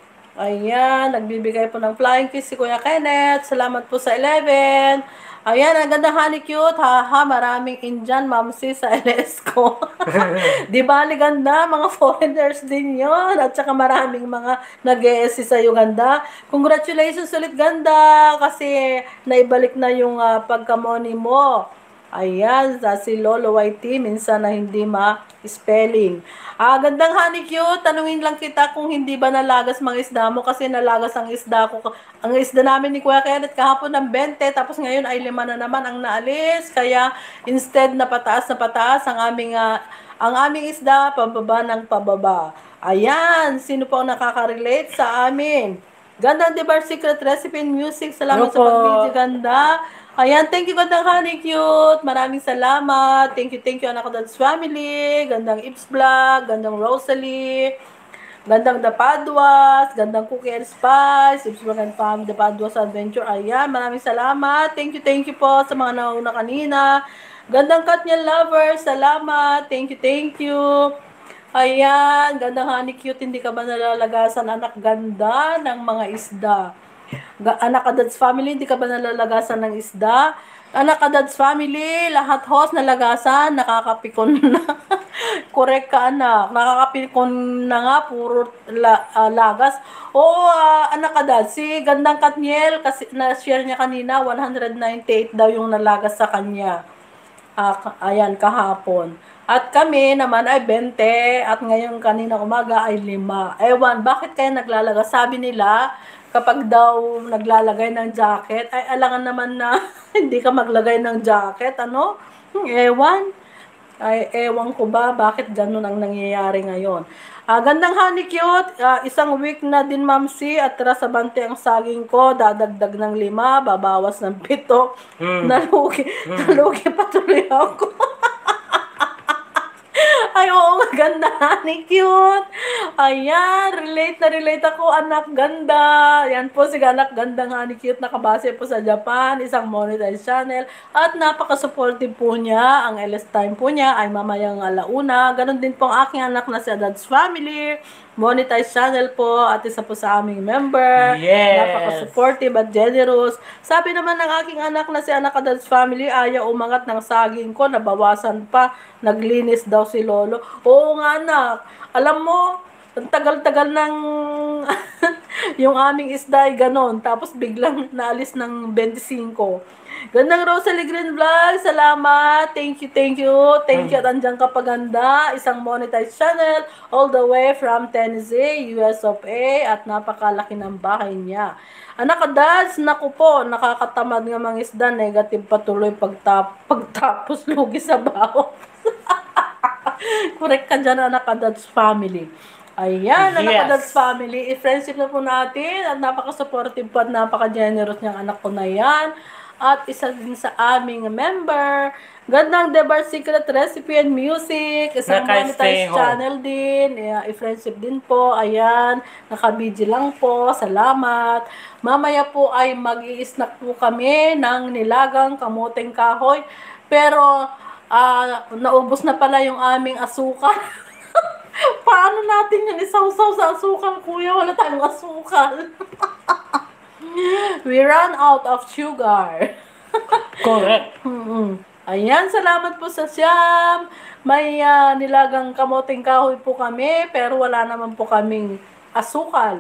Ayan, nagbibigay po ng flying kiss si Kuya Kenneth. Salamat po sa eleven. Ayan, ang ganda, Honey Cute. Haha, maraming Indian mamsi sa L S ko. Di ba, ganda, mga foreigners din yon. At saka maraming mga nag-E S C sa iyo, ganda. Congratulations ulit, ganda. Kasi naibalik na yung uh, pagkamoni mo. Ayan, sa si Lolo Y T, minsan na hindi ma-spelling. Ah, gandang Honey Cute, tanungin lang kita kung hindi ba nalagas mga isda mo kasi nalagas ang isda ko. Ang isda namin ni Kuya Kenneth kahapon ng twenty, tapos ngayon ay lima na naman ang naalis. Kaya instead na pataas na pataas ang aming, uh, ang aming isda, pababa ng pababa. Ayan, sino po ang nakaka-relate sa amin? Gandang Debar Secret Recipe and Music, salamat Opo. Sa pag-video, ganda. Ayan, thank you, gandang Honey Cute. Maraming salamat. Thank you, thank you, Anak Kadads Family. Gandang Ips Vlog, gandang Rosalie, gandang The Paduas, gandang Cookie and Spice, Ips Vlog and Fam, The Paduas Adventure. Ayan, maraming salamat. Thank you, thank you po sa mga nauna kanina. Gandang Katniel Lovers, salamat. Thank you, thank you. Ayan, gandang Honey Cute. Hindi ka ba nalalagasan, anak? Ganda ng mga isda. Anak Kadads Family, hindi ka ba nalalagasan ng isda? Anak Kadads Family, lahat host nalagasan, nakakapikon na. Correct ka, anak. Nakakapikon na nga, puro la, uh, lagas. Oo, uh, anak Kadads, si Gandang Katniel, kasi na-share niya kanina, one hundred ninety-eight daw yung nalagas sa kanya. Uh, ayan, kahapon. At kami naman ay twenty, at ngayon kanina umaga ay lima. Ewan, bakit kaya naglalagas? Sabi nila, kapag daw naglalagay ng jacket, ay alangan naman na hindi ka maglagay ng jacket, ano? Ewan. Ay, ewan ko ba bakit ganun ang nangyayari ngayon. Ah, gandang honey cute, ah, isang week na din mamsi at tira sa bante ang saging ko, dadagdag ng lima, babawas ng pito. Hmm. Nalugi, Hmm. nalugi patuloy ako. Ay, oo nga, ganda, honey cute. Ayan, relate na relate ako, anak ganda. Yan po si anak ganda nga ni cute, nakabase po sa Japan, isang monetized channel. At napaka-supportive po niya. Ang L S time po niya ay mamayang alauna. Ganon din po ang aking anak na si Dad's Family. Monetized channel po at isa po sa aming member. Yes. Napaka-supportive at generous. Sabi naman ng aking anak na si anak Dad's Family, ayaw umangat ng saging ko, nabawasan pa. Naglinis daw si Lolo. Oo nga anak. Alam mo, ang tagal-tagal ng yung aming isda ay ganon. Tapos biglang naalis ng twenty-five. Gandang Rosalie Green Vlog. Salamat. Thank you, thank you. Thank you at andyan ka paganda. Isang monetized channel all the way from Tennessee, U S of A. At napakalaki ng bahay niya. Anak ka dads, naku po, nakakatamad nga mga isda. Negative patuloy pagtap pagtapos lugi sa baho. Correct ka dyan, anak ka dads family. Ayan, anak ko Yes. Dad's Family. I-friendship na po natin at napaka-supportive po at napaka-generous niyang anak ko na yan. At isa din sa aming member. Gandang Debar Secret Recipe and Music. Isang Naka-stay monetized home. channel din. Yeah, i-friendship din po. Ayan, naka-B G lang po. Salamat. Mamaya po ay mag-i-snack po kami ng nilagang kamoteng kahoy. Pero, ah, naubos na pala yung aming asukal. Paano natin yan isawsaw sa asukal, kuya? Wala tayong asukal. We run out of sugar. Correct. Mm-mm. Ayan, salamat po sa Siyam. May ah, nilagang kamoting kahoy po kami, pero wala naman po kaming asukal.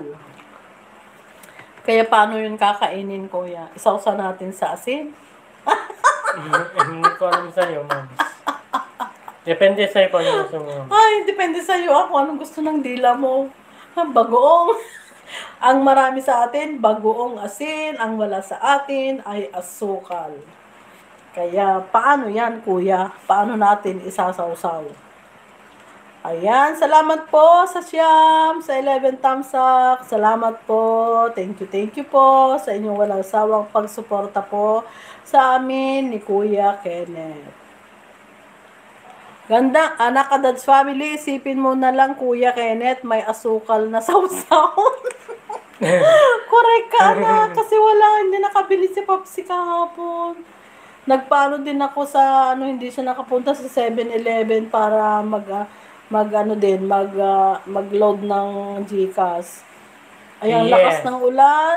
Kaya paano yun kakainin, kuya? Isawsaw natin sa asin? Hindi ko alam sa'yo, ma'am. Depende sa'yo kung ano gusto mo. Ay, depende sa'yo ako. Anong gusto ng dila mo? Ah, bagoong. Ang marami sa atin, bagoong asin. Ang wala sa atin ay asukal. Kaya, paano yan, kuya? Paano natin isasawsaw? Ayan, salamat po sa Siyam, sa eleven thumbs up. Salamat po. Thank you, thank you po sa inyong walang sawang pagsuporta po sa amin ni Kuya Kenneth. Ganda, anak ka Dad's Family, isipin mo na lang, Kuya Kenneth, may asukal na sausaw. Correct ka, anak, kasi wala, hindi nakabili si Popsi kahapon. Nagpaano din ako sa, ano, hindi siya nakapunta sa seven eleven para mag, ah, mag, ano din, mag, ah, mag-load ng Gcash. Ayan, Yes. lakas ng ulan.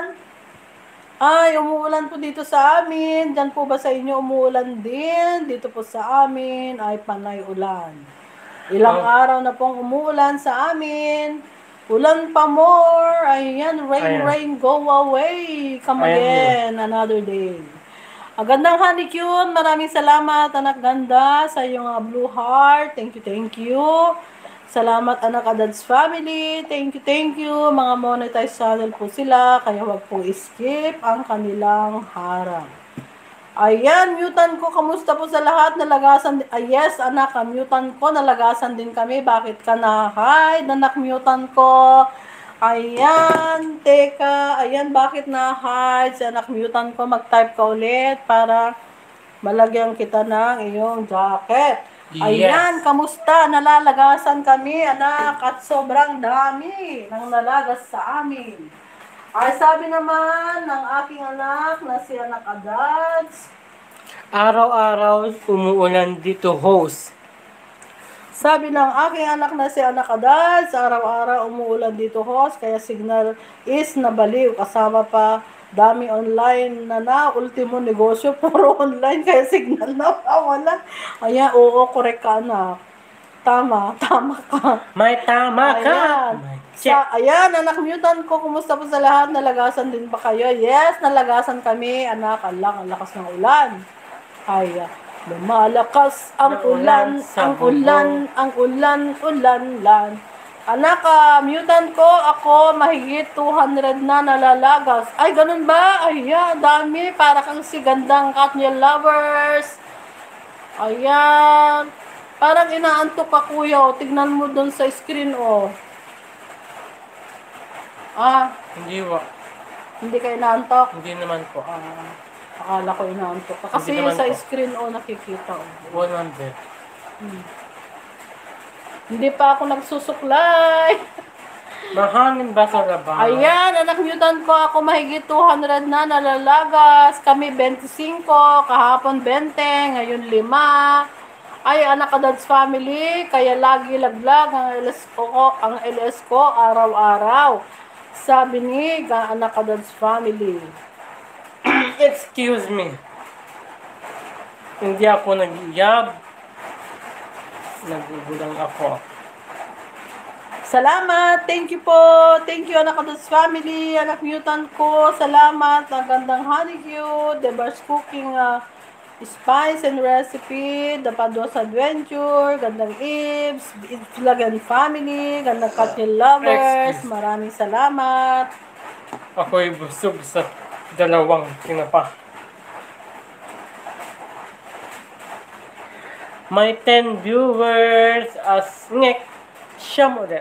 Ay, umuulan po dito sa amin. Diyan po ba sa inyo umuulan din? Dito po sa amin ay panay ulan. Ilang Oh. araw na pong umuulan sa amin. Ulan pa more. Ayan, rain, Ayan. rain, go away. Come Ayan again, another day. Ang gandang honey cute. Maraming salamat, anak ganda, sa iyong ah, blue heart. Thank you, thank you. Salamat, anak Dad's Family. Thank you, thank you. Mga monetized channel po sila, kaya wag pong skip ang kanilang harang. Ayan, mutan ko. Kamusta po sa lahat? Nalagasan din. Ah, yes, anak, ah, mutan ko. Nalagasan din kami. Bakit ka na? Hi, anak, mutan ko. Ayan, teka. Ayan, bakit na? Hi, si anak, mutan ko. Mag-type ka ulit para malagyan kita ng iyong jacket. Yes. Ayan, kamusta? Nalalagasan kami, anak, at sobrang dami ng nalagas sa amin. Ay, sabi naman ng aking anak na si anak Adads, Araw-araw umuulan dito, host. sabi ng aking anak na si anak Adads, araw-araw umuulan dito, host, kaya signal is nabaliw. Kasama pa dami online na na, ultimo negosyo, puro online, kaya signal na wala. Ayan, oo, correct ka, anak. Tama, tama ka. May tama ka. Ayan. May check. Sa, ayan, anak mutan ko, kumusta po sa lahat? Nalagasan din ba kayo? Yes, nalagasan kami, anak. Alang, ang lakas ng ulan. Ay, ah, lumalakas ang Ang ulan, ulan sa ang bubong. ulan, ang ulan, ulan, lan. Anak, ah, mutan ko, ako, mahigit two hundred na nalalagas. Ay, ganun ba? Ay, yeah, dami. Para kang si gandang Katniel lovers. Ayan. Parang inaantok ka, kuya. O, tignan mo doon sa screen, o. Ah, Hindi po. hindi ka inaantok? Hindi naman po. Ah, akala ko inaantok ka. Kasi Hindi naman sa po. screen, o, nakikita, o. one hundred. Hmm. Hindi pa ako nagsusuklay. Mahangin ba sa labas? Ayan, anak mutant ko ako mahigit two hundred na nalalagas. Kami twenty-five, kahapon twenty, ngayon lima. Ay, anak ka Dads family, kaya lagi laglag ang L S ko, ang L S ko araw-araw. Sabi ni ga anak ka Dads family. Excuse me. Hindi ako nag-iyab. Nagugulang ako. Salamat, thank you po. Thank you anak ka Dads family, anak mutant ko. Salamat, ang gandang honey cute, the best cooking uh, spice and recipe, the Pados Adventure, gandang Ibs, Ibslagan family, gandang Katil lovers. Excuse. Maraming salamat. Ako'y busog sa dalawang kinapa. May ten viewers as ngek. Siyam ulit.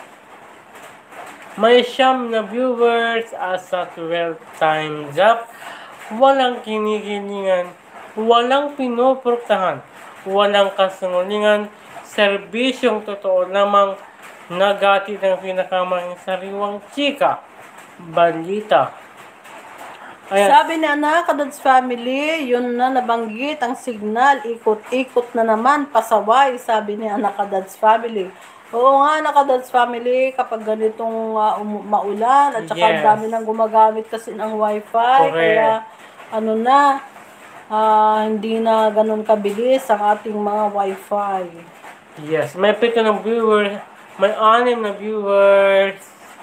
May siyam na viewers as sa twelve times up. Walang kinikilingan. Walang pinupruktahan. Walang kasungulingan. Serbisyong totoo lamang. Nagati ng pinakamahing sariwang chika. Balita. Ayan. Sabi ni anak ka Dads family, yun na nabanggit ang signal, ikot-ikot na naman, pasaway, sabi ni anak ka Dads family. Oo nga, anak ka Dads family, kapag ganitong uh, um- maulan, at saka Yes. dami nang gumagamit kasi ng wifi, Correct. kaya ano na, ah, hindi na ganun kabilis ang ating mga wifi. Yes, may pito ng viewers. May anim na viewers.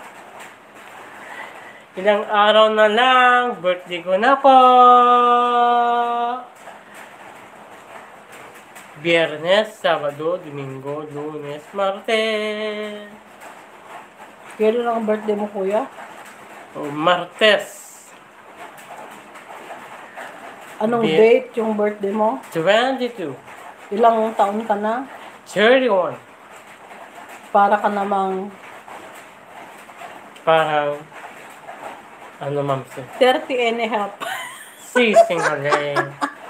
Ilang araw na lang, birthday ko na po. Biyernes, Sabado, Domingo, Lunes, Martes. Kailan ang birthday mo, kuya? O, Martes, Anong Bi- date yung birthday mo? twenty-two, Ilang taon ka na? thirty-one. Para ka namang Parang, ano ma'am si? thirty and a half. Sising haleng.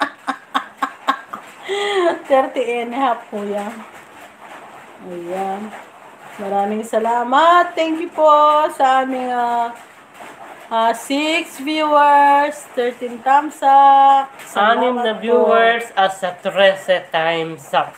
thirty and a half, kuya. Ayan. Maraming salamat. Thank you po sa aming uh, uh, six viewers, thirteen thumbs up. Anim na Salamat po. viewers as sa thirteen times up.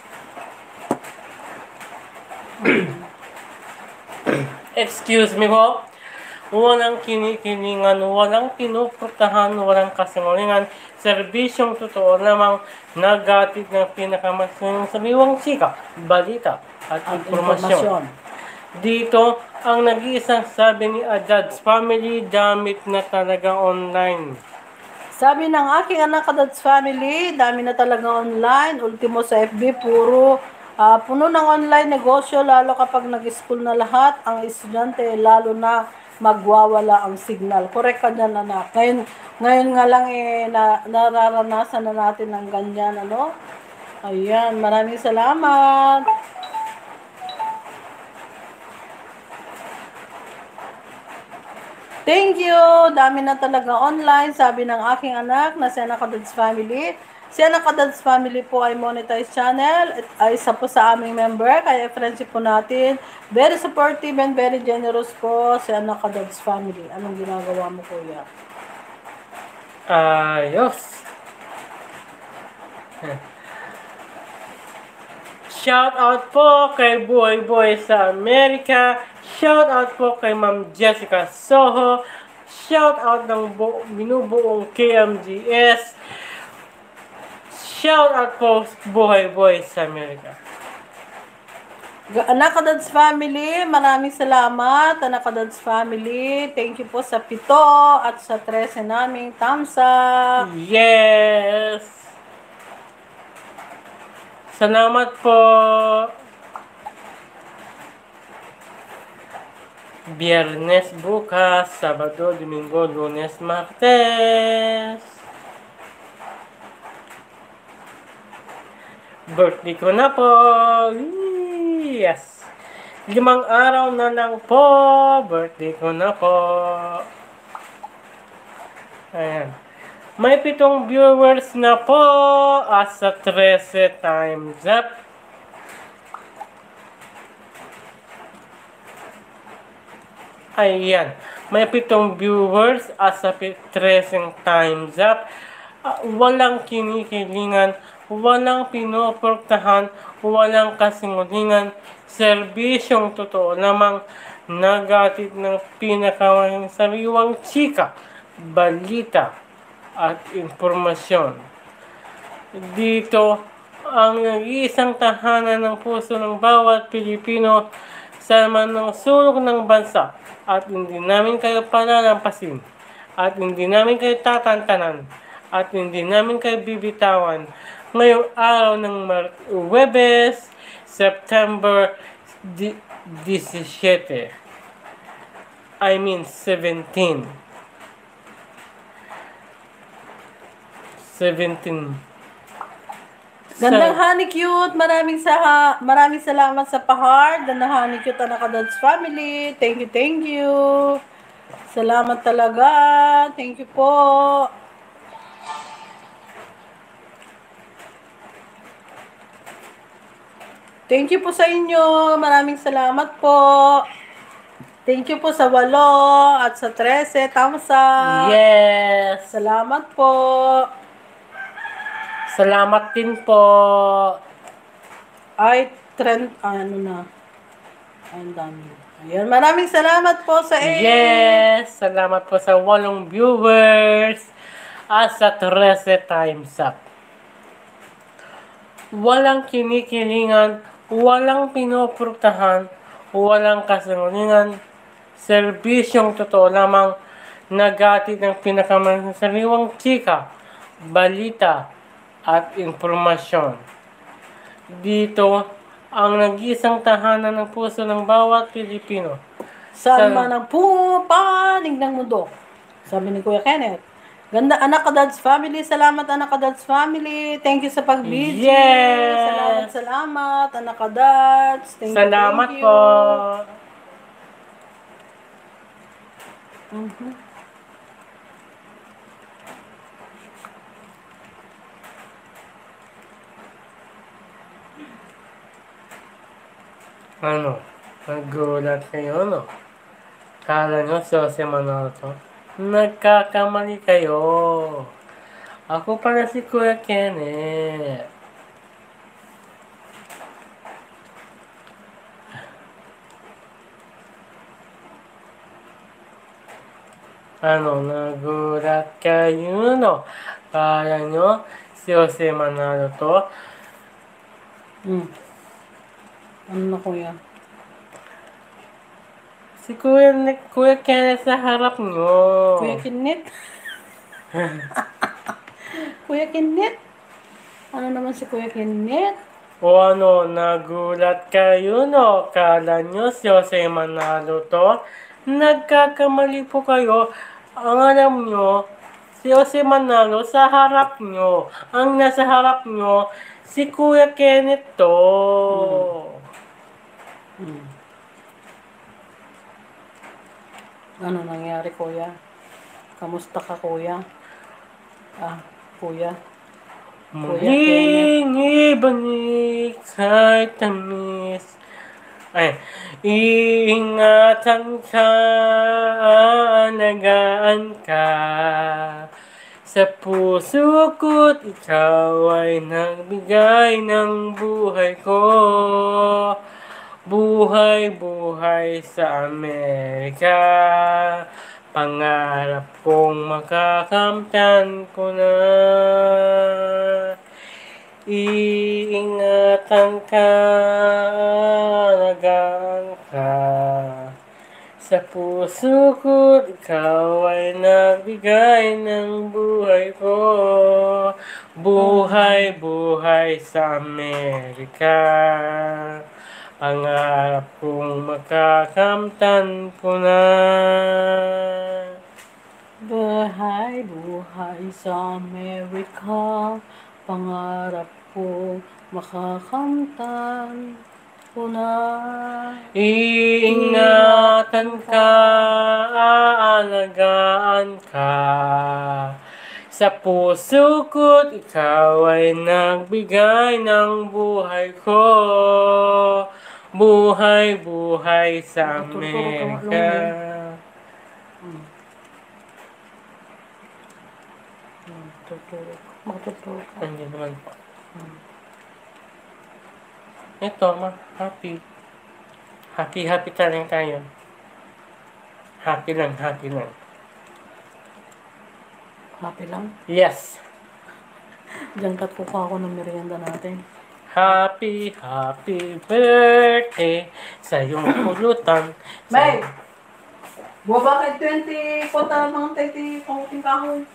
Excuse me po. Walang kinikilingan, walang pinuprutahan, walang kasinungalingan. Serbisyong totoo lamang nagatid ng pinakamasinong sariwang sika, balita at At impormasyon. informasyon. Dito, ang nag-iisang sabi ni Adad's family, damit na talaga online. Sabi ng aking anak ka Dads family, dami na talaga online. Ultimo sa F B, puro ah, puno ng online negosyo, lalo kapag nag-school na lahat, ang estudyante, lalo na magwawala ang signal. Correct ka dyan, anak. Ngayon, ngayon nga lang eh, na, nararanasan na natin ng ganyan, ano? Ayan, maraming salamat. Thank you! Dami na talaga online, sabi ng aking anak na si Anak Dads Family. Si Anak Dads Family po ay monetized channel, at ay isa po sa aming member, kaya friendship po natin. Very supportive and very generous po si Anak Dads Family. Anong ginagawa mo, kuya? Ayos. Shout out po kay Boy Boy sa Amerika. Shout out po kay Ma'am Jessica Soho. Shout out ng bu- binubuong K M G S. Shout out po Boy Boy sa Amerika. Anak Dads Family, maraming salamat. Anak Dads Family, thank you po sa pito at sa trese naming thumbs up. Yes! Salamat po! Biyernes bukas, Sabado, Domingo, Lunes, Martes. Birthday ko na po. Yes. Limang araw na lang po. Birthday ko na po. Ayan. May pitong viewers na po. Asa thirteen times up. Ayan. May pitong viewers asa thirteen times up. Uh, walang kinikilingan, walang pinoportahan, walang kasinungalingan, serbisyong totoo lamang, nagatid ng pinakamahing sariwang chika, balita, at impormasyon. Dito, ang nag-iisang tahanan ng puso ng bawat Pilipino sa manong sulok ng bansa, at hindi namin kayo palalampasin, at hindi namin kayo tatantanan, at hindi namin kayo bibitawan ngayong araw ng Mar- Huwebes, September seventeen. I mean seventeen. seventeen. Gandang honey cute. Maraming sa maraming salamat sa pa-heart. Gandang honey cute Anaka Dads family. Thank you, thank you. Salamat talaga. Thank you po. Thank you po sa inyo. Maraming salamat po. Thank you po sa walo at sa trese. Tamsa. Yes! Salamat po. Salamat din po. Ay, trend, ano na. Ay, ang dami. Ayan, maraming salamat po sa eight. Yes! Salamat po sa walong viewers. Asa thirteen times up. Walang kinikilingan, walang pinoportahan, walang kasinungalingan, serbisyong totoo lamang, nagatid ng pinakamahing sariwang chika, balita, at informasyon. Dito, ang nag-iisang tahanan ng puso ng bawat Pilipino. Saan Sa- man ang pupanig ng mundo. Sabi ni Kuya Kenneth. Ganda, Anaka Dads family. Salamat, Anaka Dads family. Thank you sa pag-video. Yes! Salamat, salamat, Anaka Dads. Thank you, Salamat thank you. po. Mhm. Ano? Nagulat kayo, no? Kala nyo si Jose Manalo to? Nagkakamali kayo. Ako pala si Kuya Kenneth. Ano, nagulat kayo, no? Kala nyo si Jose Manalo to? Hmm. Ano na, Kuya? Si Kuya, Kuya Kenneth sa harap nyo. Kuya Kenneth? Kuya Kenneth? Ano naman si Kuya Kenneth? O ano, nagulat kayo, no? Kala nyo si Jose Manalo to? Nagkakamali po kayo. Ang alam nyo, si Jose Manalo sa harap nyo. Ang nasa harap nyo, si Kuya Kenneth to. Hmm. Ano nangyari, Kuya? Kamusta ka, Kuya? Ah, Kuya. Muling ibalik kahit tamis. Ay, iingatan ka, alagaan ka. Sa puso ko't ikaw ay nagbigay ng buhay ko. Buhay, buhay sa Amerika. Pangarap kong makakamtan ko na. Iingatan ka, alagaan ka. Sa puso ko, ikaw ay nagbigay ng buhay ko. Buhay, buhay sa Amerika. Pangarap kong makakamtan ko na. Buhay, buhay sa Amerika. Pangarap ko makakamtan ko na. Iingatan ka, aalagaan ka. Sa puso ko't ikaw ay nagbigay ng buhay ko. Buhay, buhay sa Matutulog ka nga, Amerika. Hmm. Hmm, tutulog. Matutulog ka. Hindi naman po. Hmm. Ito, ma, happy. Happy, happy talaga tayo. Happy lang, happy lang. Happy lang. Yes. Diyan kat kukuha ako ng merienda natin. Happy, happy birthday sa iyong pulutan. May! Buwa ba kay twenty kota mga thirty panguting kahoy?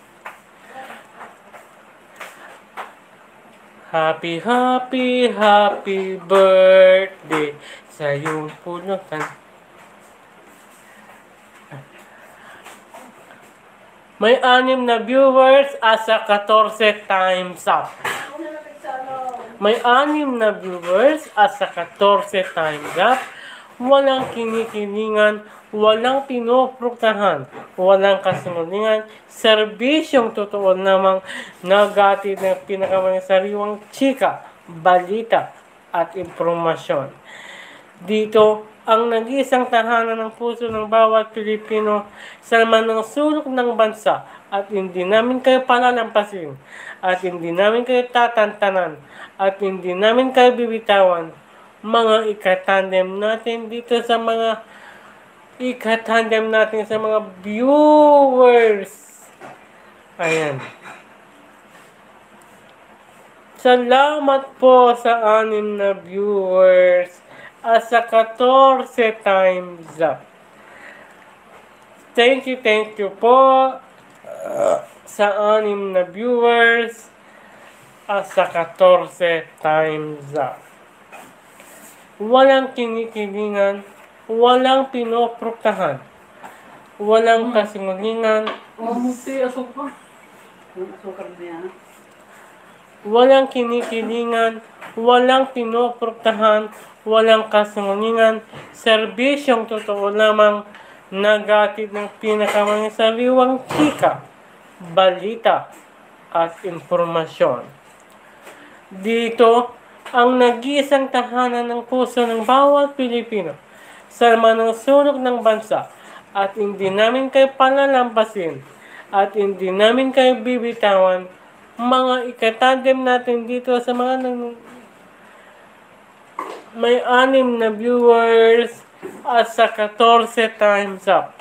Happy, happy, happy birthday sa iyong pulutan. May anim na viewers asa fourteen times up. May anim na viewers asa fourteen times up. Walang kinikilingan, walang pinoproktahan, walang kasinungalingan, serbisyong totoo namang nagatid ng pinakamanang sariwang chika, balita, at impormasyon. Dito, ang nag-iisang tahanan ng puso ng bawat Pilipino sa manang sulok ng bansa at hindi namin kayo palalampasin at hindi namin kayo tatantanan at hindi namin kayo bibitawan. Mga ikatandem natin dito sa mga ikatandem natin sa mga viewers. Ayan. Salamat po sa anim na viewers at sa fourteen times up. Thank you, thank you po uh, sa anim na viewers at sa fourteen times up. Walang kinikilingan, walang pinoproktahan, walang kasinungalingan, Oh, muti, asukar. Asukar na yan. walang kinikilingan, walang pinoproktahan, walang kasinungalingan, serbisyong totoo lamang nagatid ng pinakamanang sariwang chika, balita, at impormasyon. Dito, ang nag-iisang tahanan ng puso ng bawat Pilipino sa manang sulok ng bansa at hindi namin kayo palalampasin at hindi namin kayo bibitawan. Mga ikatandem natin dito sa mga nang may anim na viewers at sa fourteen times up.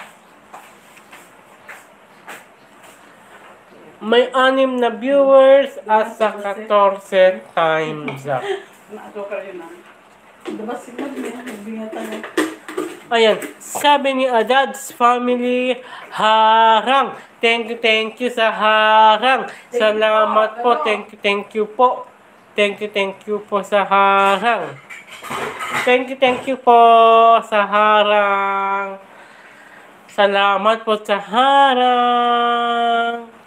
May anim na viewers at sa fourteen times up. Asukar yun ah. Diba sigmad niya? Nagbingatan niya. Ayan, sabi ni Adad's Family, harang. Thank you, thank you sa harang. Salamat po, thank you, thank you po. Thank you, thank you po sa harang. Thank you, thank you po sa harang. Salamat po sa harang.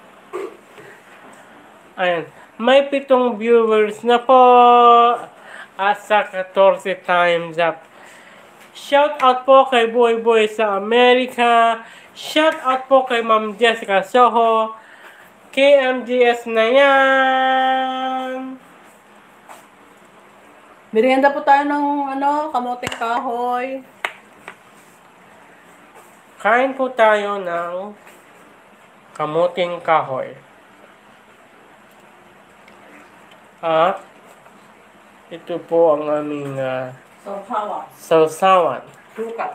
Ayan, may pitong viewers na po at sa fourteen times up. Shout out po kay Boy Boy sa Amerika. Shout out po kay Ma'am Jessica Soho. K M G S na yan. Merienda po tayo ng ano, kamoting kahoy. Kain po tayo ng kamuting kahoy. At ito po ang aming uh, Sausawa. sausawan. Suka.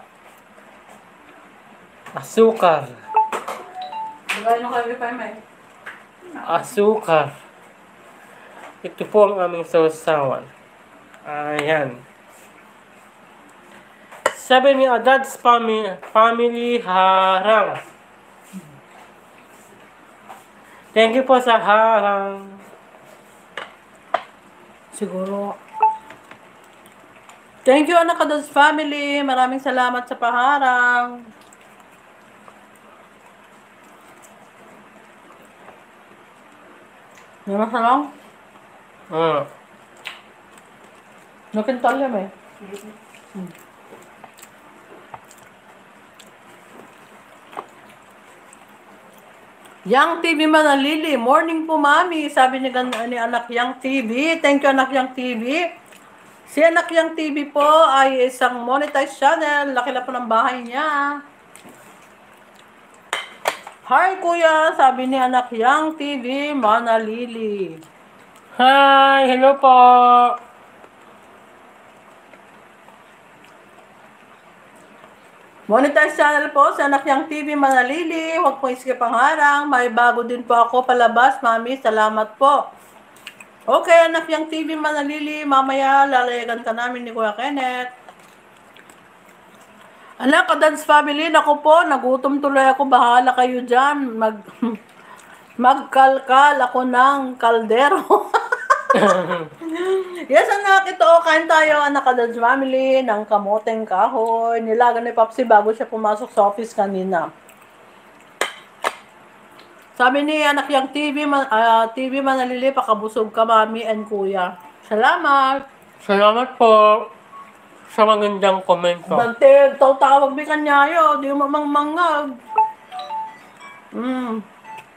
Asukar. Bagay nyo kayo pa may. Asukar. Ito po ang aming sausawan. Ayan. Sabi ni Adad's family, family harang. Thank you po sa harang. Siguro. Thank you, anak Adad's family. Maraming salamat sa paharang. Ano sa lang? Hmm. Nakintal yan eh. Hmm. Yang T V Manalili, morning po mami, sabi ni, gan- ni anak Yang T V. Thank you anak Yang T V. Si anak Yang T V po ay isang monetized channel. Laki na po ng bahay niya. Hi kuya, sabi ni anak Yang T V Manalili. Hi! Hello po! Monetize channel po sa anak Yang T V Manalili. Huwag po iskip ang harang. May bago din po ako palabas, mami. Salamat po. Okay, anak Yang T V Manalili. Mamaya lalayagan ka namin ni Kuya Kenneth. Anak, Kadans Family, naku po, nagutom tuloy ako. Bahala kayo dyan. Mag, magkalkal ako ng kaldero. Yes, anak, ito, kain tayo, anak Kadans Family, ng kamoteng kahoy. Nilagan ni Papsi bago siya pumasok sa office kanina. Sabi ni anak Yang T V, man, ah, T V Manalili, pakabusog ka, mami and kuya. Salamat. Salamat po sa magandang komento. Dante, tawag mi kanyayo, di mo mangmangag. Mm.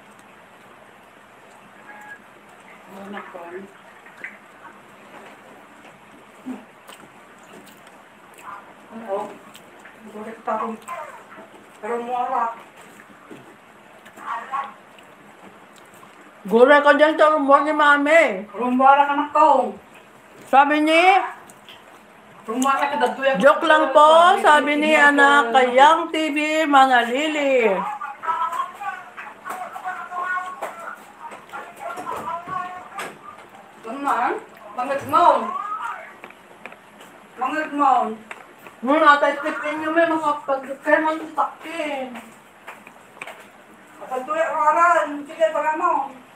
Ano? Gulit ako. Pero mura. Gulay ka dyan sa rumor ni mami. Rumbara ka na ko. Sabi ni, Rumbara ka dagduya. joke lang po, sabi ni anak Kayang T V Manalili. Naman, mangit mo. Mangit mo. Hmm, atay tipin nyo may mga pagkakar man takin. Dagduya raran. Sige, baga mo.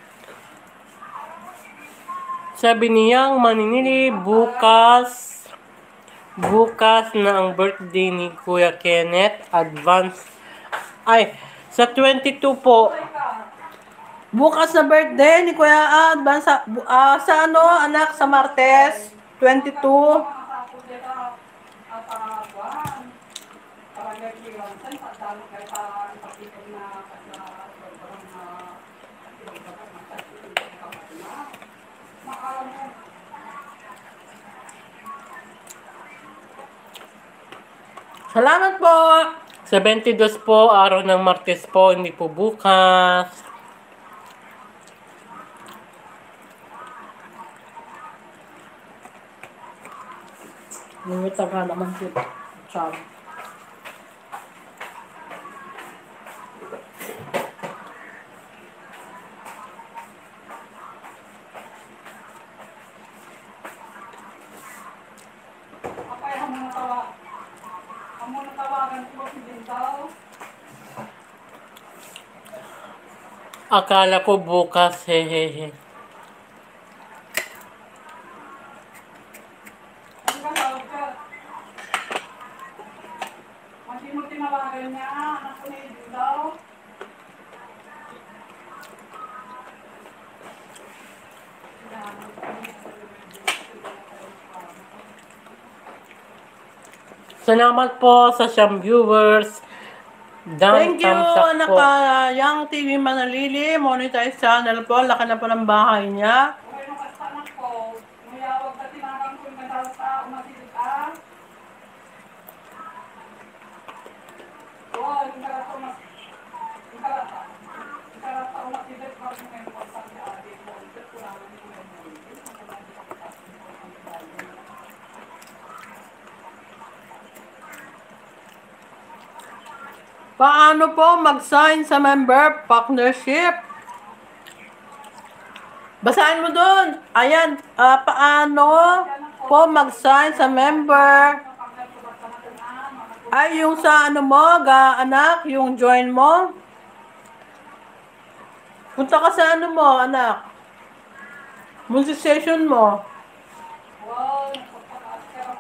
Sabi niyang maninili bukas bukas na ang birthday ni Kuya Kenneth. Advance. Ay, sa twenty-two po. Bukas na birthday ni Kuya Advan sa, ah, sa ano, anak, sa Martes, twenty-two. Salamat po. seventy-two po, araw ng Martes po, hindi po bukas. Nungit ka naman po. Ciao. Kapay ang mga tawa. Ang mga tawagan ko si Dintaw. Akala ko bukas, hehehe. Ang galaw ka. Hindi mo tinawagan niya. Anak ko ni Dintaw. Salamat po sa siyam viewers. Down, Thank you, thumbs up anak po. uh, Yang T V Manalili. Monetize channel po. Laki na po ng bahay niya. Okay, nung kasanak ko. Mayawag ka tinagang ko yung gandang sa umasilip ah. Oo, yung karata mas... Yung karata. Yung karata umasilip ko yung ngayon ko sa atin. Ito ko lang yung ngayon. Paano po mag-sign sa member partnership? Basahin mo doon. Ayan, ah, paano po mag-sign sa member? Ay, yung sa ano mo, ga, anak, yung join mo. Punta ka sa ano mo, anak. Monetization mo. Wow, nagpapakaasya.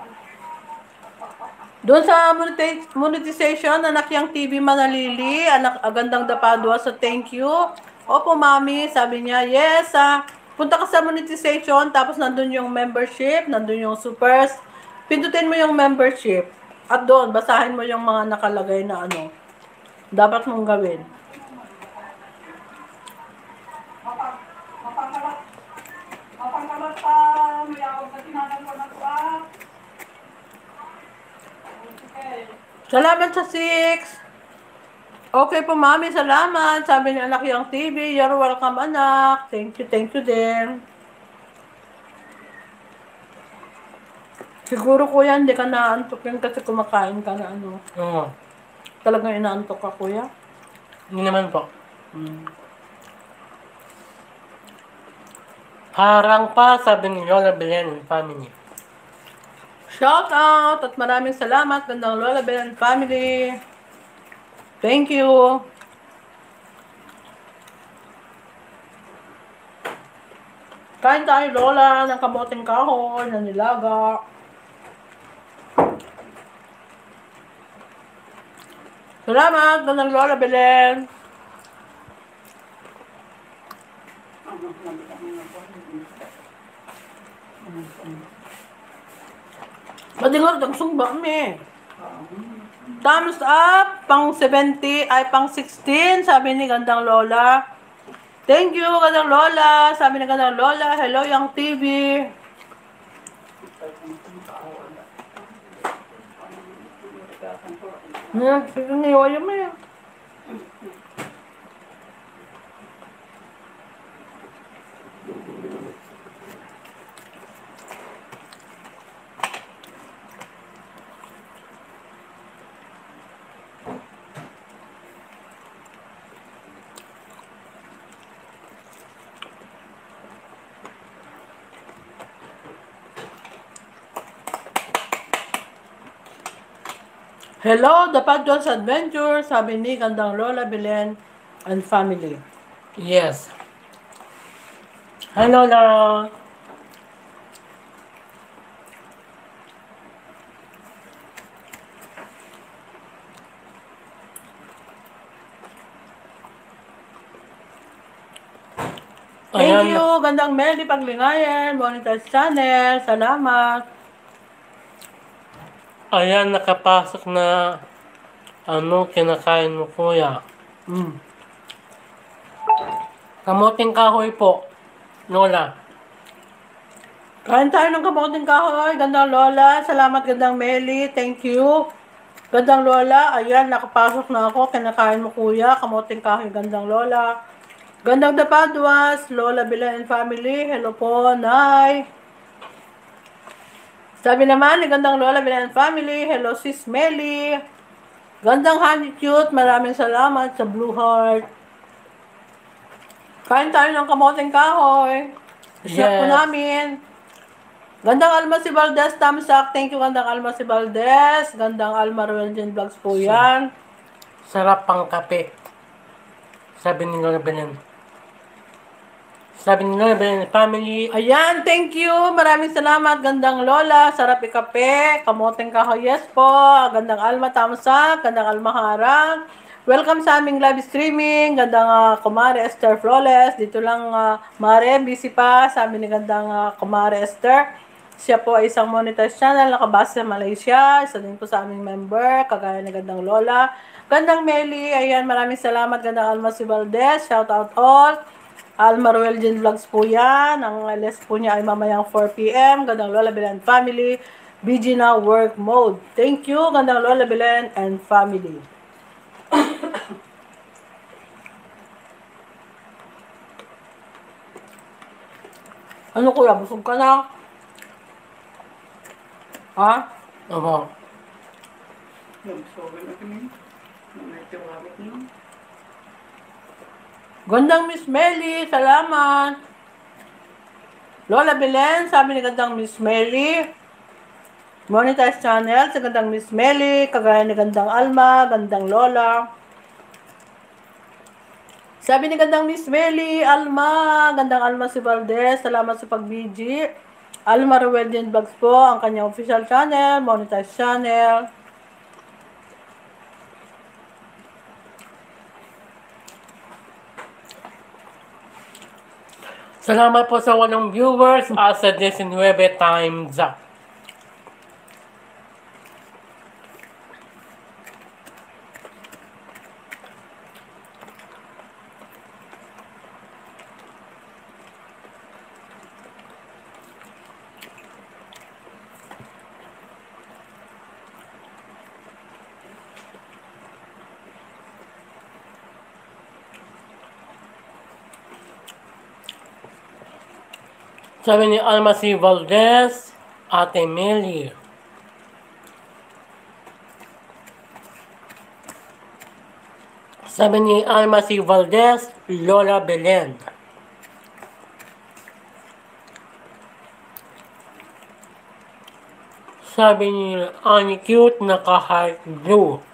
Doon sa monetiz- monetization, anak Yang T V Manalili, anak agandang dapadwa sa thank you. Opo, mami, sabi niya, yes, ah. Punta ka sa monetization, tapos nandun yung membership, nandun yung supers. Pindutin mo yung membership. At doon, basahin mo yung mga nakalagay na ano, dapat mong gawin. Mapag, mapagkalat, mapagkalat pa, may awag na tinanan ko na ba? Okay. Salamat sa six. Okay po, mami, salamat. Sabi ni anak yung T V, you're welcome, anak. Thank you, thank you din. Siguro kuya, hindi ka naantok yun kasi kumakain ka na ano. Oo. Talagang inaantok ka, kuya? Hindi naman po. Hmm. Harang pa, sabi ni Lola Belen and family. Shout out at maraming salamat, gandang Lola Belen family. Thank you. Kain tayo, Lola, ng kamoting kahoy na nilaga. Salamat, gandang Lola Belen. Madingot, ang sumba kami. Thumbs up, pang seventy, ay pang sixteen, sabi ni gandang Lola. Thank you, gandang Lola. Sabi ni gandang Lola, hello, Yang T V. Hmm, sige nga, wala mo yan. Hello, The Padjo's Adventure, sabi ni gandang Lola Belen and family. Yes. Hi, Lola. Thank Ayan. you, gandang Melly Paglingayan, Monetize Channel, salamat. Ayan, nakapasok na ano kinakain mo, kuya. Mm. Kamuting kahoy po, Lola. Kain tayo ng kamoting kahoy, gandang Lola, salamat gandang Melly, thank you. Gandang Lola, ayan, nakapasok na ako, kinakain mo kuya, kamoting kahoy, gandang Lola. Gandang Dapadwas, Lola Belen and family, hello po, Nay. Sabi naman ni gandang Lola Belen and family, hello sis Melly. Gandang Honey Cute, maraming salamat sa Blue Heart. Kain tayo ng kamoting kahoy. Share po Yes. namin. Gandang Alma si Valdez, thumbs up. Thank you, gandang Alma si Valdez. Gandang Alma Ruelgen Vlogs po yan. Sarap pang kape. Sabi ni Lola Belen. Sabi ni Lola Belen and family. Ayan, thank you. Maraming salamat, gandang Lola. Sarap ikape. Kamoting kahoy, yes po. Gandang Alma, thumbs up. Gandang Alma Harang. Welcome sa aming live streaming. Gandang uh, Kumare Esther Flawless. Dito lang, uh, Mare, busy pa. Sabi ni gandang uh, Kumare Esther. Siya po ay isang monetized channel, nakabase sa Malaysia. Isa din po sa aming member, kagaya ni gandang Lola. Gandang Melly, ayan, maraming salamat. Gandang Alma si Valdez, shout out all. Alma Ruelgen Vlogs po yan. Ang les po niya ay mamayang four p m Gandang Lola Belen family. B G na work mode. Thank you, gandang Lola Belen and family. Ano kuya, busog ka na? Ha? Opo. Gandang Miss Melly, salamat. Lola Belen, sabi ni gandang Miss Melly. Monetize channel sa gandang Miss Melly, kagaya ni gandang Alma, gandang Lola. Sabi ni gandang Miss Melly, Alma, gandang Alma si Valdez, salamat sa pag-B G. Alma Ruelgen Vlogs po, ang kanyang official channel, monetize channel. Salamat po sa walong viewers asa nineteen times up. Sabi ni Alma C. Valdez, Ate Meli. Sabi ni Alma C. Valdez, Lola Belen. Sabi ni Annie Cute, naka-heart blue.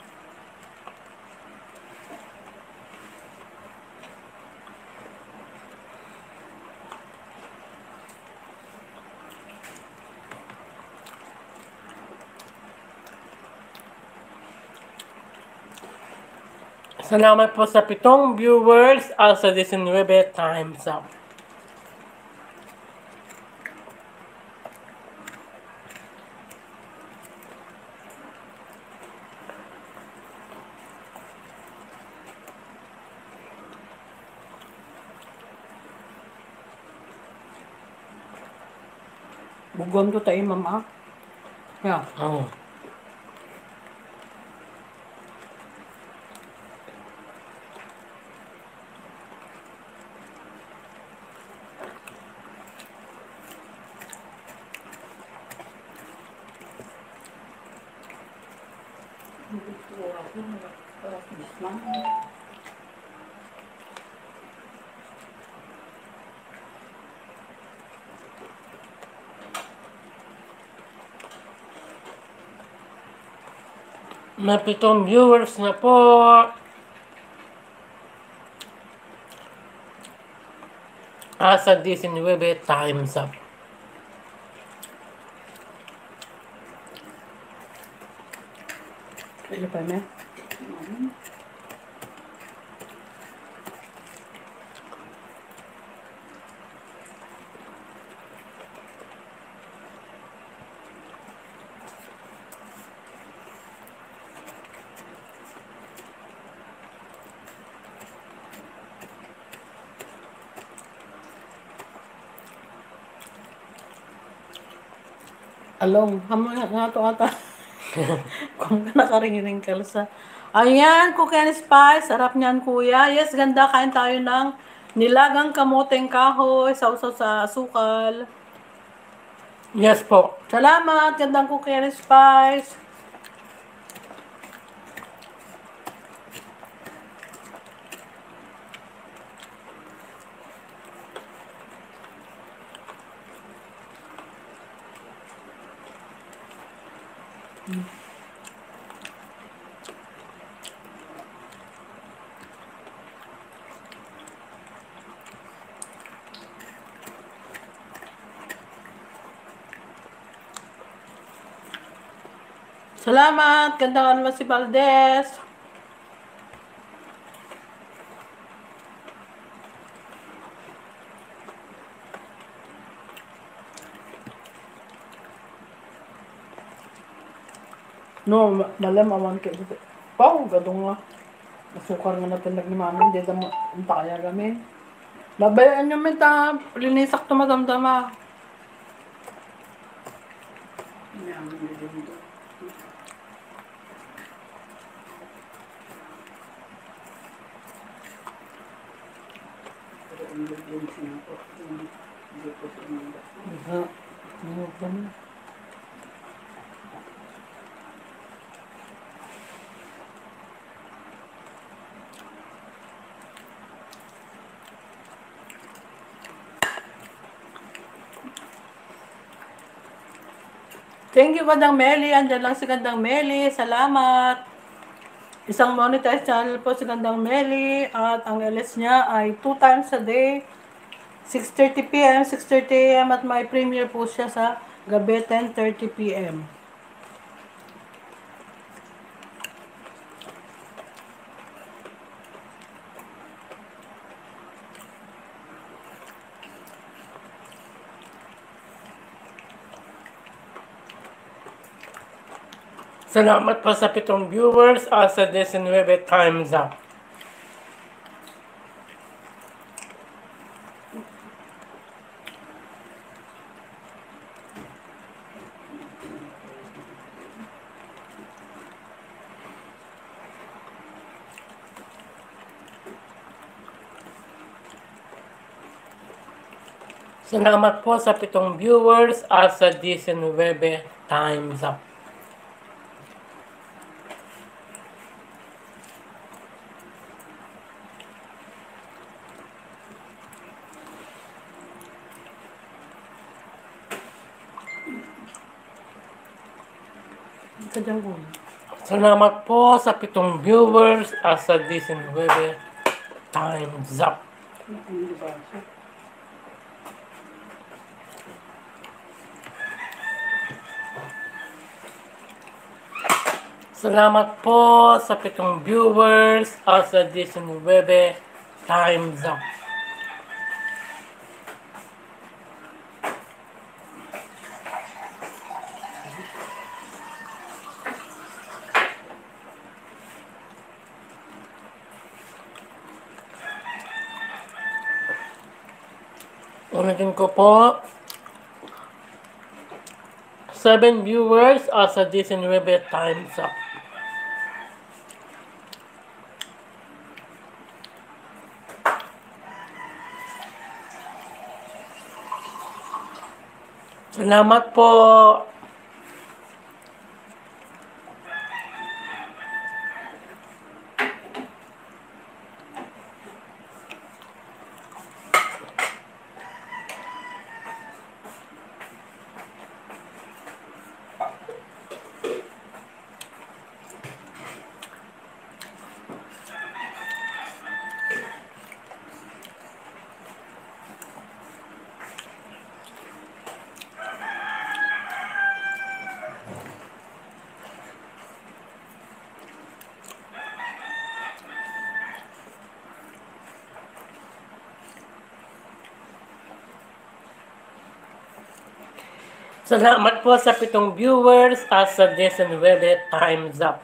Salamat po sa pitong viewers asa nineteen times up. Bugong to tayo, mama. Yeah. Oh. May pitong viewers na po. Asa nineteen times up. Ano pa, me? Along, hamo nga to ata. Kung nakarinig ka sa... Ayan, Cookie and Spice. Sarap niyan, kuya. Yes, ganda. Kain tayo ng nilagang kamoteng kahoy, sausaw sa asukal. Yes po. Salamat, gandang Cookie and Spice. Hmm. Salamat, gandang naman si Valdez. No, malam aman ke. Pau gadong nga. Asukar nga natin nagnimanon, di damo unta kaya kami. Labayan nyo mita, linisak to madamdama. Thank you, Gandang Meli. Andyan lang si Gandang Meli. Salamat. Isang monetized channel po si Gandang Meli. At ang L S niya ay two times a day. six thirty p m, six thirty a m at may premiere po siya sa gabi ten thirty p m Salamat po sa pitong viewers at sa nineteen times up. Salamat po sa pitong viewers at sa nineteen times up. Salamat po sa pitong viewers at sa nineteen times up. Salamat po sa pitong viewers at sa nineteen times up. Ulitin ko po, seven viewers at sa nineteen times up. Salamat po. Salamat po sa pitong viewers at sa nineteen times up.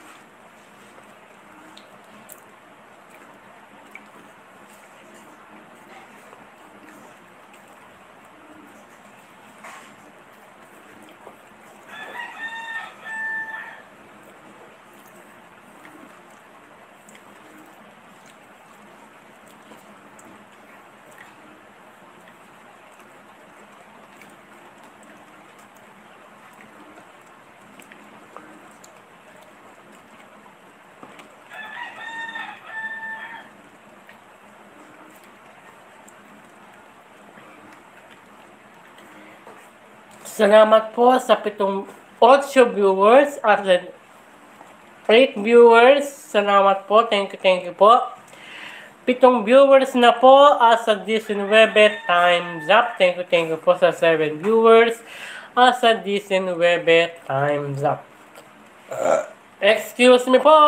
Salamat po sa pitong eight viewers at eight viewers. Salamat po. Thank you, thank you po. Pitong viewers na po at sa nineteen times up. Thank you, thank you po sa seven viewers at sa nineteen times up. Uh, excuse me po.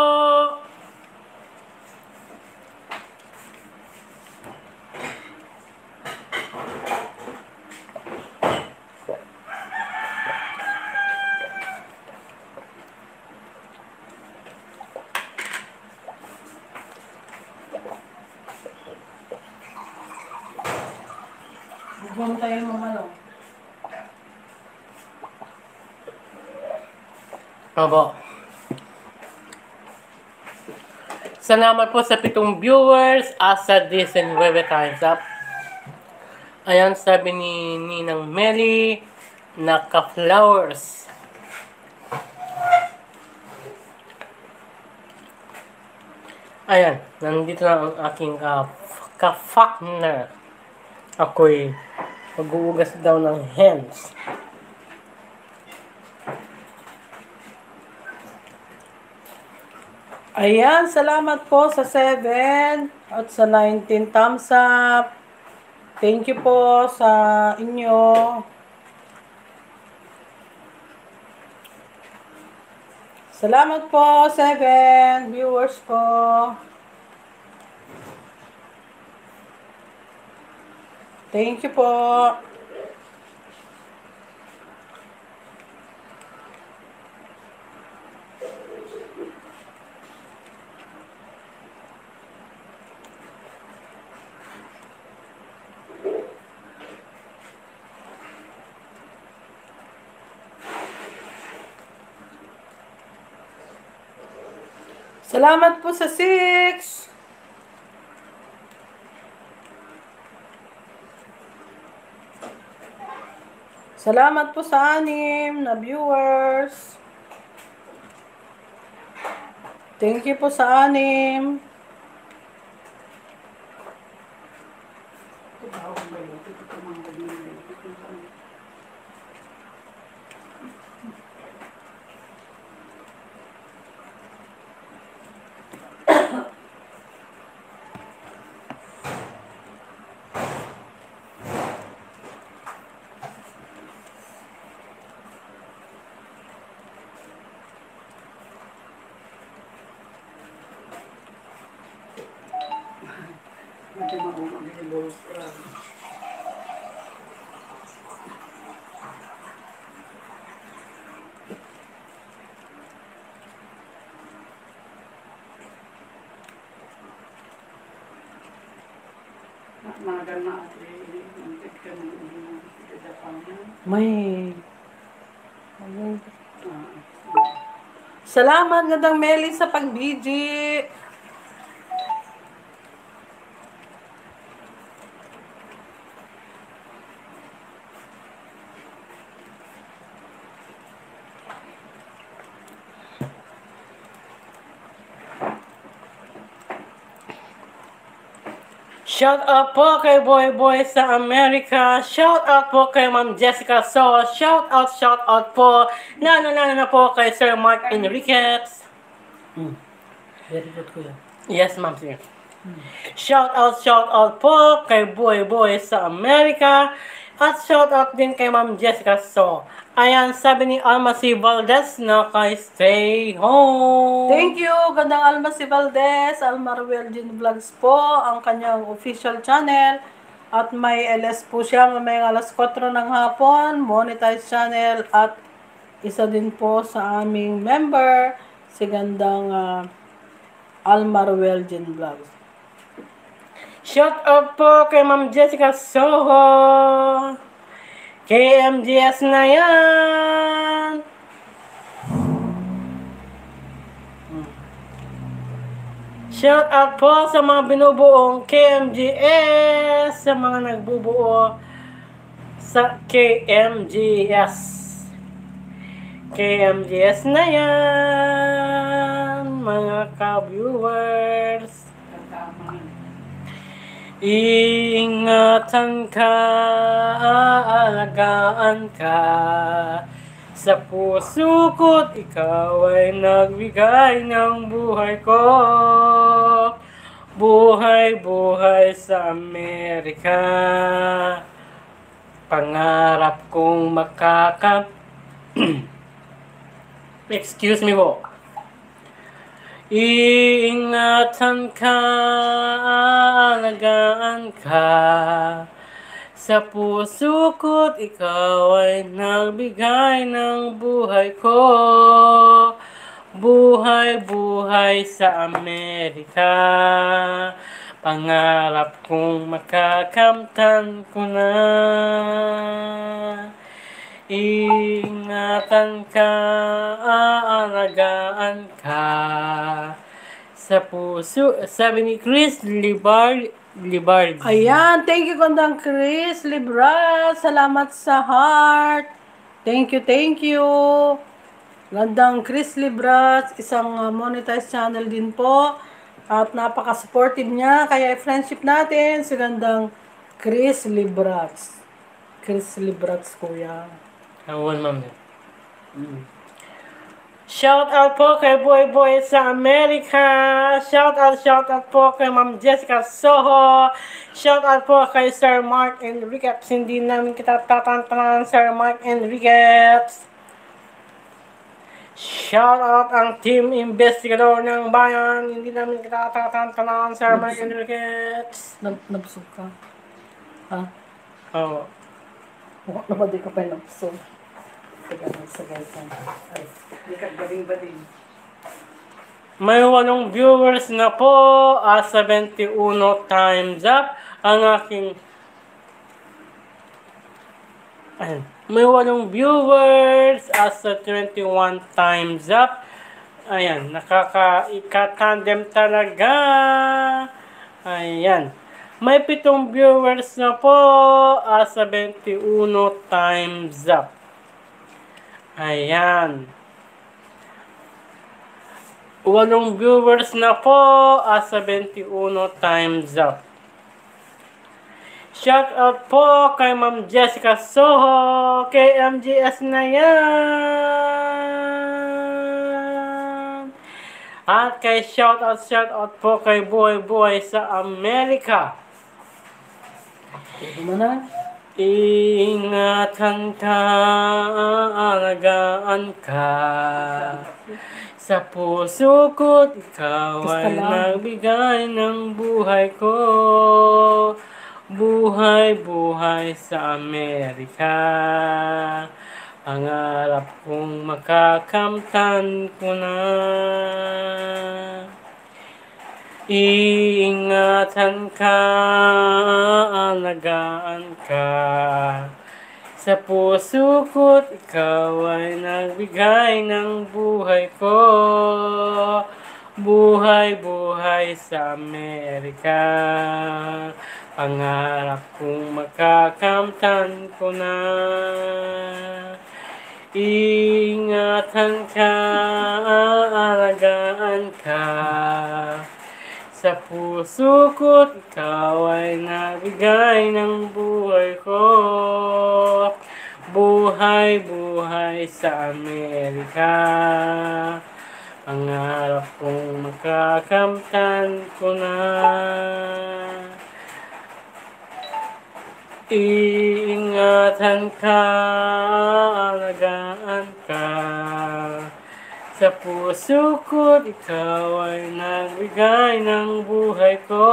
Huwag tayo mamalo. Opo. Salamat po sa pitong viewers at sa nineteen times up. Ayan, sabi ni Ninang Meli, naka-flowers. Ayan, nandito na ang aking ka-fakner. Ako'y mag-uugas daw ng hands. Ayan, salamat po sa seven at sa nineteen thumbs up. Thank you po sa inyo. Salamat po, seven viewers po. Thank you po. Salamat po sa six. Salamat po sa anim na viewers. Thank you po sa anim. May. Salamat gandang Meli sa pagbiji. Shout out po kay Boy Boy sa Amerika. Shout out po kay Ma'am Jessica So. Shout out, shout out po. Lalo lalo na po kay Sir Mark Enriquez. Hmm. Very good kuya. Yes, ma'am. Sige. Shout out, shout out po kay Boy Boy sa Amerika. At shout out din kay Ma'am Jessica So. Ayan, sabi ni Alma C. Valdez na kay Stay Home. Thank you, gandang Alma si Valdez, Alma Ruelgin Vlogs po, ang kanyang official channel. At may L S po siya mamayang alas kwatro ng hapon, monetized channel. At isa din po sa aming member, si gandang uh, Alma Ruelgin Vlogs. Shout out po kay Ma'am Jessica Soho. K M G S na yan. Shout out po sa mga binubuong K M G S, sa mga nagbubuo sa K M G S. K M G S na yan, mga ka-viewers. Ingatan ka, aalagaan ka. Sa puso ko't ikaw ay nagbigay ng buhay ko. Buhay, buhay sa Amerika. Pangarap kong makaka... Excuse me po. Iingatan ka, alagaan ka. Sa puso ko't ikaw ay nagbigay ng buhay ko. Buhay, buhay sa Amerika. Pangarap kong makakamtan ko na. Ingatan ka, aalagaan ka. Sa puso, sabi ni Chris Libard, Libard. Ayan, thank you gandang Chris Libra. Salamat sa heart. Thank you, thank you. Gandang Chris Libra, isang uh, monetized channel din po. At napaka-supportive niya. Kaya friendship natin si gandang Chris Librats. Chris Librats, kuya. Awan, ma'am. Mm. Shout out po kay Boy Boy sa Amerika. Shout out, shout out po kay Ma'am Jessica Soho. Shout out po kay Sir Mark Enriquez. Hindi namin kita tatantanan, Sir Mark Enriquez. Shout out ang team investigador ng bayan. Hindi namin kita tatantanan, Sir Mark Enriquez. Nabusog ka? Ha? Oo. Huwag na ba di ka pa nabusog? Sagay ka. Ay, di ka galing-galing. May walong viewers na po. Uh, seventy-one times up. Ang aking... Ayun. May walong viewers as uh, twenty-one times up. Ayan, nakaka-ikatandem talaga. Ayan. May pitong viewers na po. Ah, seventy-one times up. Ayan. Walong viewers na po. Ah, seventy-one times up. Shout out po kay Ma'am Jessica Soho. K M G S na yan. At kay shout out, shout out po kay Buhay Buhay sa Amerika. Ito mo na. Ingatan ka, alagaan ka. Sa puso ko't ikaw Basta ay lang. nagbigay ng buhay ko. Buhay, buhay sa Amerika. Pangarap kong makakamtan ko na. Iingatan ka, alagaan ka. Sa puso ko't ikaw ay nagbigay ng buhay ko. Buhay, buhay sa Amerika. Pangarap kong makakamtan ko na. Iingatan ka, alagaan ka. Sa puso ko't ikaw ay nabigay ng buhay ko. Buhay, buhay sa Amerika. Pangarap kong makakamtan ko na. Iingatan ka, alagaan ka. Sa puso ko't ikaw ay nagbigay ng buhay ko.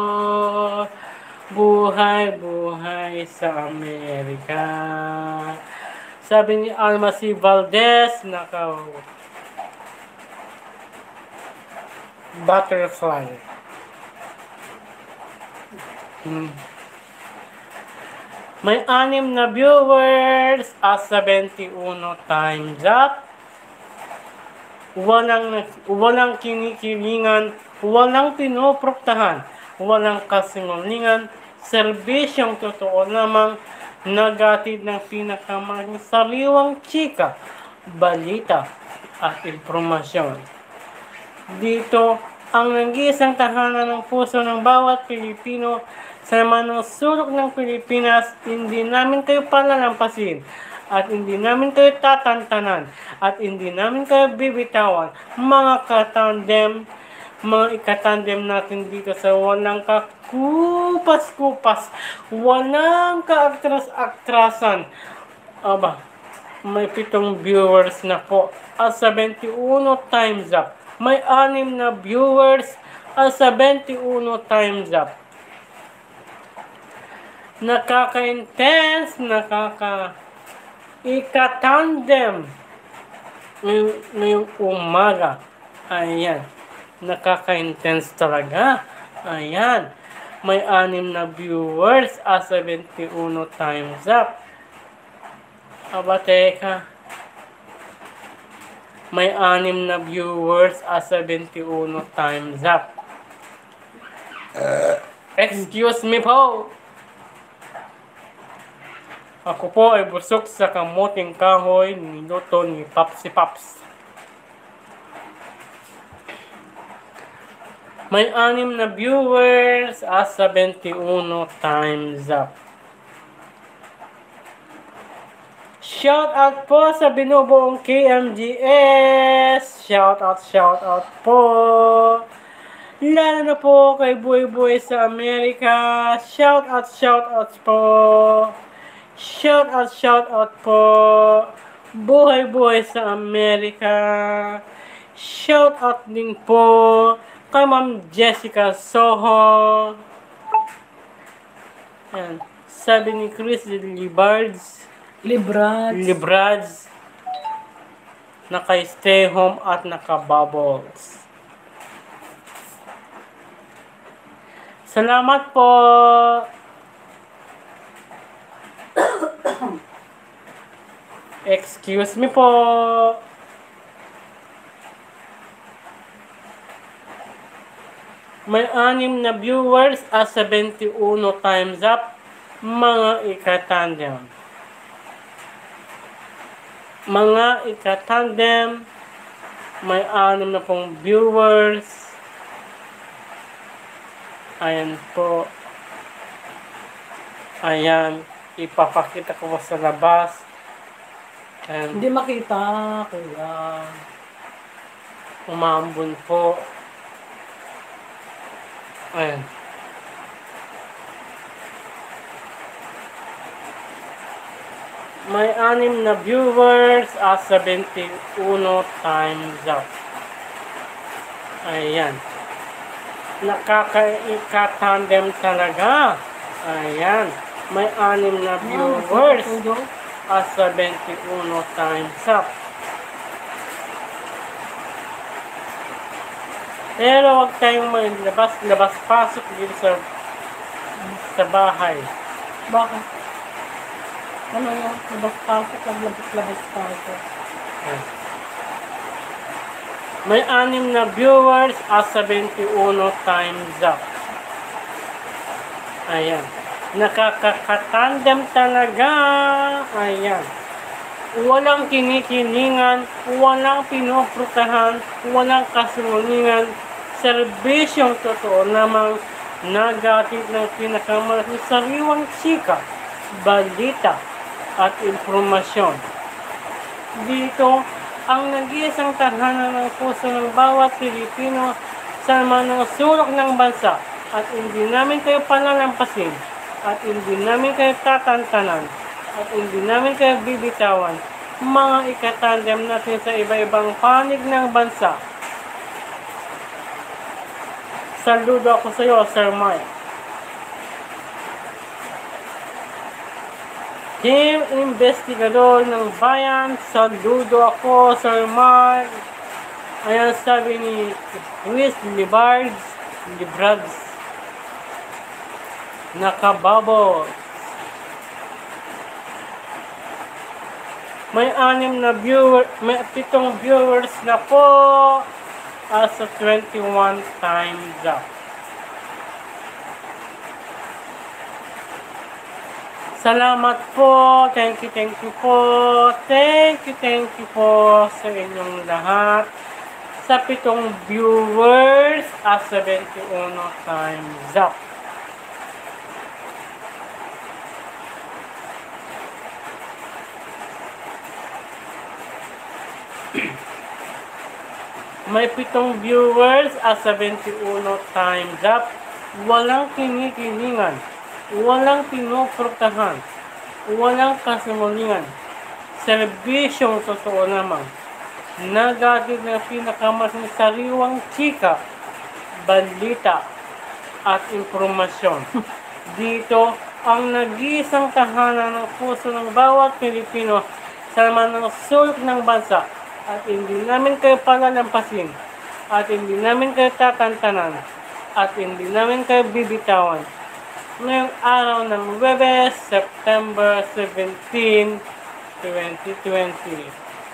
Buhay, buhay sa Amerika. Sabi ni Alma C. Valdez, naka butterfly. Hmm. May anim na viewers at seventy-one times up. Walang, walang kinikilingan, walang pinoproktahan, walang kasinungalingan, serbisyong totoo lamang, nagatid ng pinakamaging sariwang chika, balita at impormasyon. Dito, ang nag-iisang tahanan ng puso ng bawat Pilipino sa manong sulok ng Pilipinas, hindi namin kayo palalampasin. At hindi namin kayo tatantanan. At hindi namin kayo bibitawan. Mga katandem, mga ikatandem natin dito sa walang kakupas-kupas. Walang kaaktras-aktrasan. Aba, may pitong viewers na po. At seventy-one times up. May anim na viewers at seventy-one times up. Nakaka-intense, nakaka- ikatandem ngayong, ngayong umaga. Ayan. Nakaka-intense talaga. Ayan. May anim na viewers at seventy-one times up. Aba, teka. May anim na viewers at seventy-one times up. Excuse me po. Ako po ay busok sa kamuting kahoy niluto ni Papsi Paps. May anim na viewers at seventy-one times up. Shout out po sa binubuong K M G S. Shout out, shout out po. Lalo na po kay Buhay Buhay sa Amerika. Shout out, shout out po. Shout out, shout out po. Buhay Buhay sa Amerika. Shout out din po kay Ma'am Jessica Soho. Ayan. Sabi ni Chris Libards, Librad. Librads, naka-stay home at naka-bubbles. Salamat po. Excuse me po. May anim na viewers at seventy-one times up, mga ikatandem. Mga ikatandem, may anim na pong viewers. Ayan po. Ayan, ipapakita ko sa labas. Ayan, Hindi makita, kuya. umambon po. Ayan. May anim na viewers at seventy-one times up. Ayan. Nakaka-ikatandem talaga. Ayan. May anim na viewers at seventy-one times up. Pero huwag tayong maglabas, labas-pasok dito sa, sa bahay. Bakit? Ano yan? Labas-pasok, labas-labas-pasok. Ayan. May anim na viewers at seventy-one times up. Ayan. Nakakatandem talaga. Ayan. Walang kinikilingan, walang pinuprutahan, walang kasungulingan. Serbisyong totoo namang nagatid ng pinakamalaking sariwang chika, balita, at impormasyon. Dito, ang nag-iisang tahanan ng puso ng bawat Pilipino sa manong sulok ng bansa, at hindi namin kayo palalampasin, at hindi namin kayo tatantanan, at hindi namin kayo bibitawan, mga ikatandem natin sa iba-ibang panig ng bansa. Saludo ako sa iyo, Sir Mike. Team Investigador ng Bayan, saludo ako, Sir Mike. Ayan sabi ni Luis Libards, Librads. Nakababos. May anim na viewer, may pitong viewers na po as of twenty-one times up. Salamat po. Thank you, thank you po. Thank you, thank you po sa inyong lahat. Sa pitong viewers at seventy-one times up. May pitong viewers at seventy-one times up. Walang kinikilingan. Walang pinuprutahan. Walang kasungulingan. Serbisyong totoo naman. Nagatid ng pinakamasing sariwang chika, balita, at impormasyon. Dito, ang nag-iisang tahanan ng puso ng bawat Pilipino sa manang sulok ng bansa, at hindi namin kayo palalampasin, at hindi namin kayo tatantanan, at hindi namin kayo bibitawan. Ngayong araw ng Huwebes, September seventeenth, twenty twenty.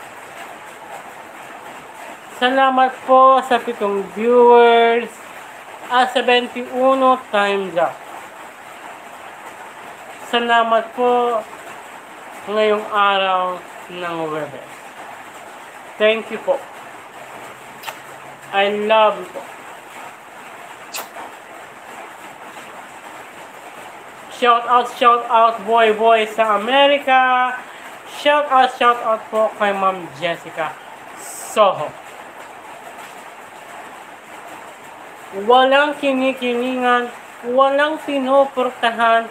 Salamat po sa pitong viewers at seventy-one times up. Salamat po ngayong araw ng Huwebes. Thank you po. I love you po. Shout out, shout out, boy, boy sa Amerika. Shout out, shout out po kay Ma'am Jessica Soho. Walang kinikilingan, walang pinuportahan,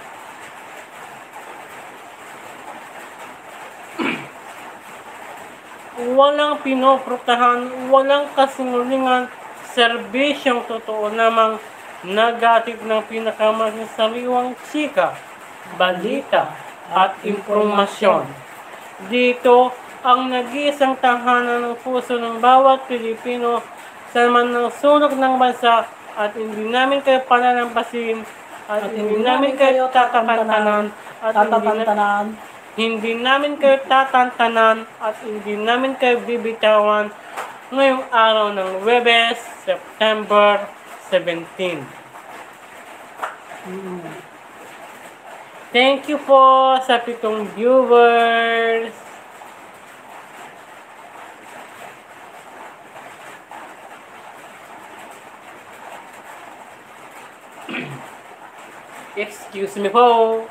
walang pinoprotahan, walang kasinungalingan, serbisyong totoo namang nagatid ng pinakamasing sariwang chika, balita, at impormasyon. Dito, ang nag-iisang tahanan ng puso ng bawat Pilipino sa manang sulok ng bansa, at hindi namin kayo palalampasin, at, at hindi namin kayo tatatantanan, at hindi na, Hindi namin kayo tatantanan at hindi namin kayo bibitawan ngayong araw ng Huwebes, September seventeen. Mm. Thank you po sa pitong viewers. Excuse me po.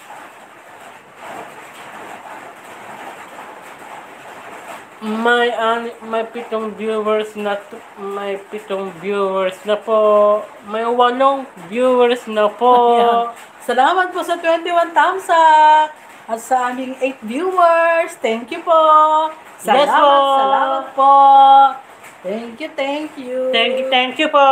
May an may pitong viewers na t- may pitong viewers na po. May walong viewers na po. Ayan. Salamat po sa twenty-one thumbs up. At sa aming eight viewers, thank you po. Salamat, Yes po. salamat po. Thank you, thank you. Thank you, thank you po.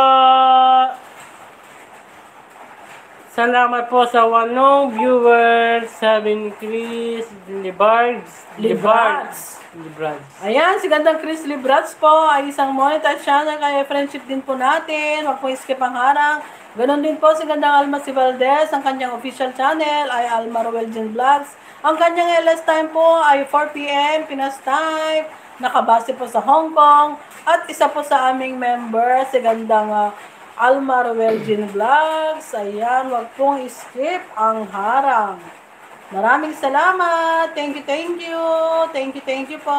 Salamat po sa walong viewers. Sabi ni Chris Libards. Libards. Libards. Ayan, si Gandang Chris Librats po ay isang monetized channel, kaya friendship din po natin. Huwag po skip ang harang. Ganon din po si Gandang Alma si Valdez. Ang kanyang official channel ay Alma Roelgen Vlogs. Ang kanyang L S time po ay four p m Pinas time. Nakabase po sa Hong Kong. At isa po sa aming member, si Gandang uh, Alma Roelgen Vlogs. Ayan, huwag pong skip ang harang. Maraming salamat. Thank you, thank you. Thank you, thank you po.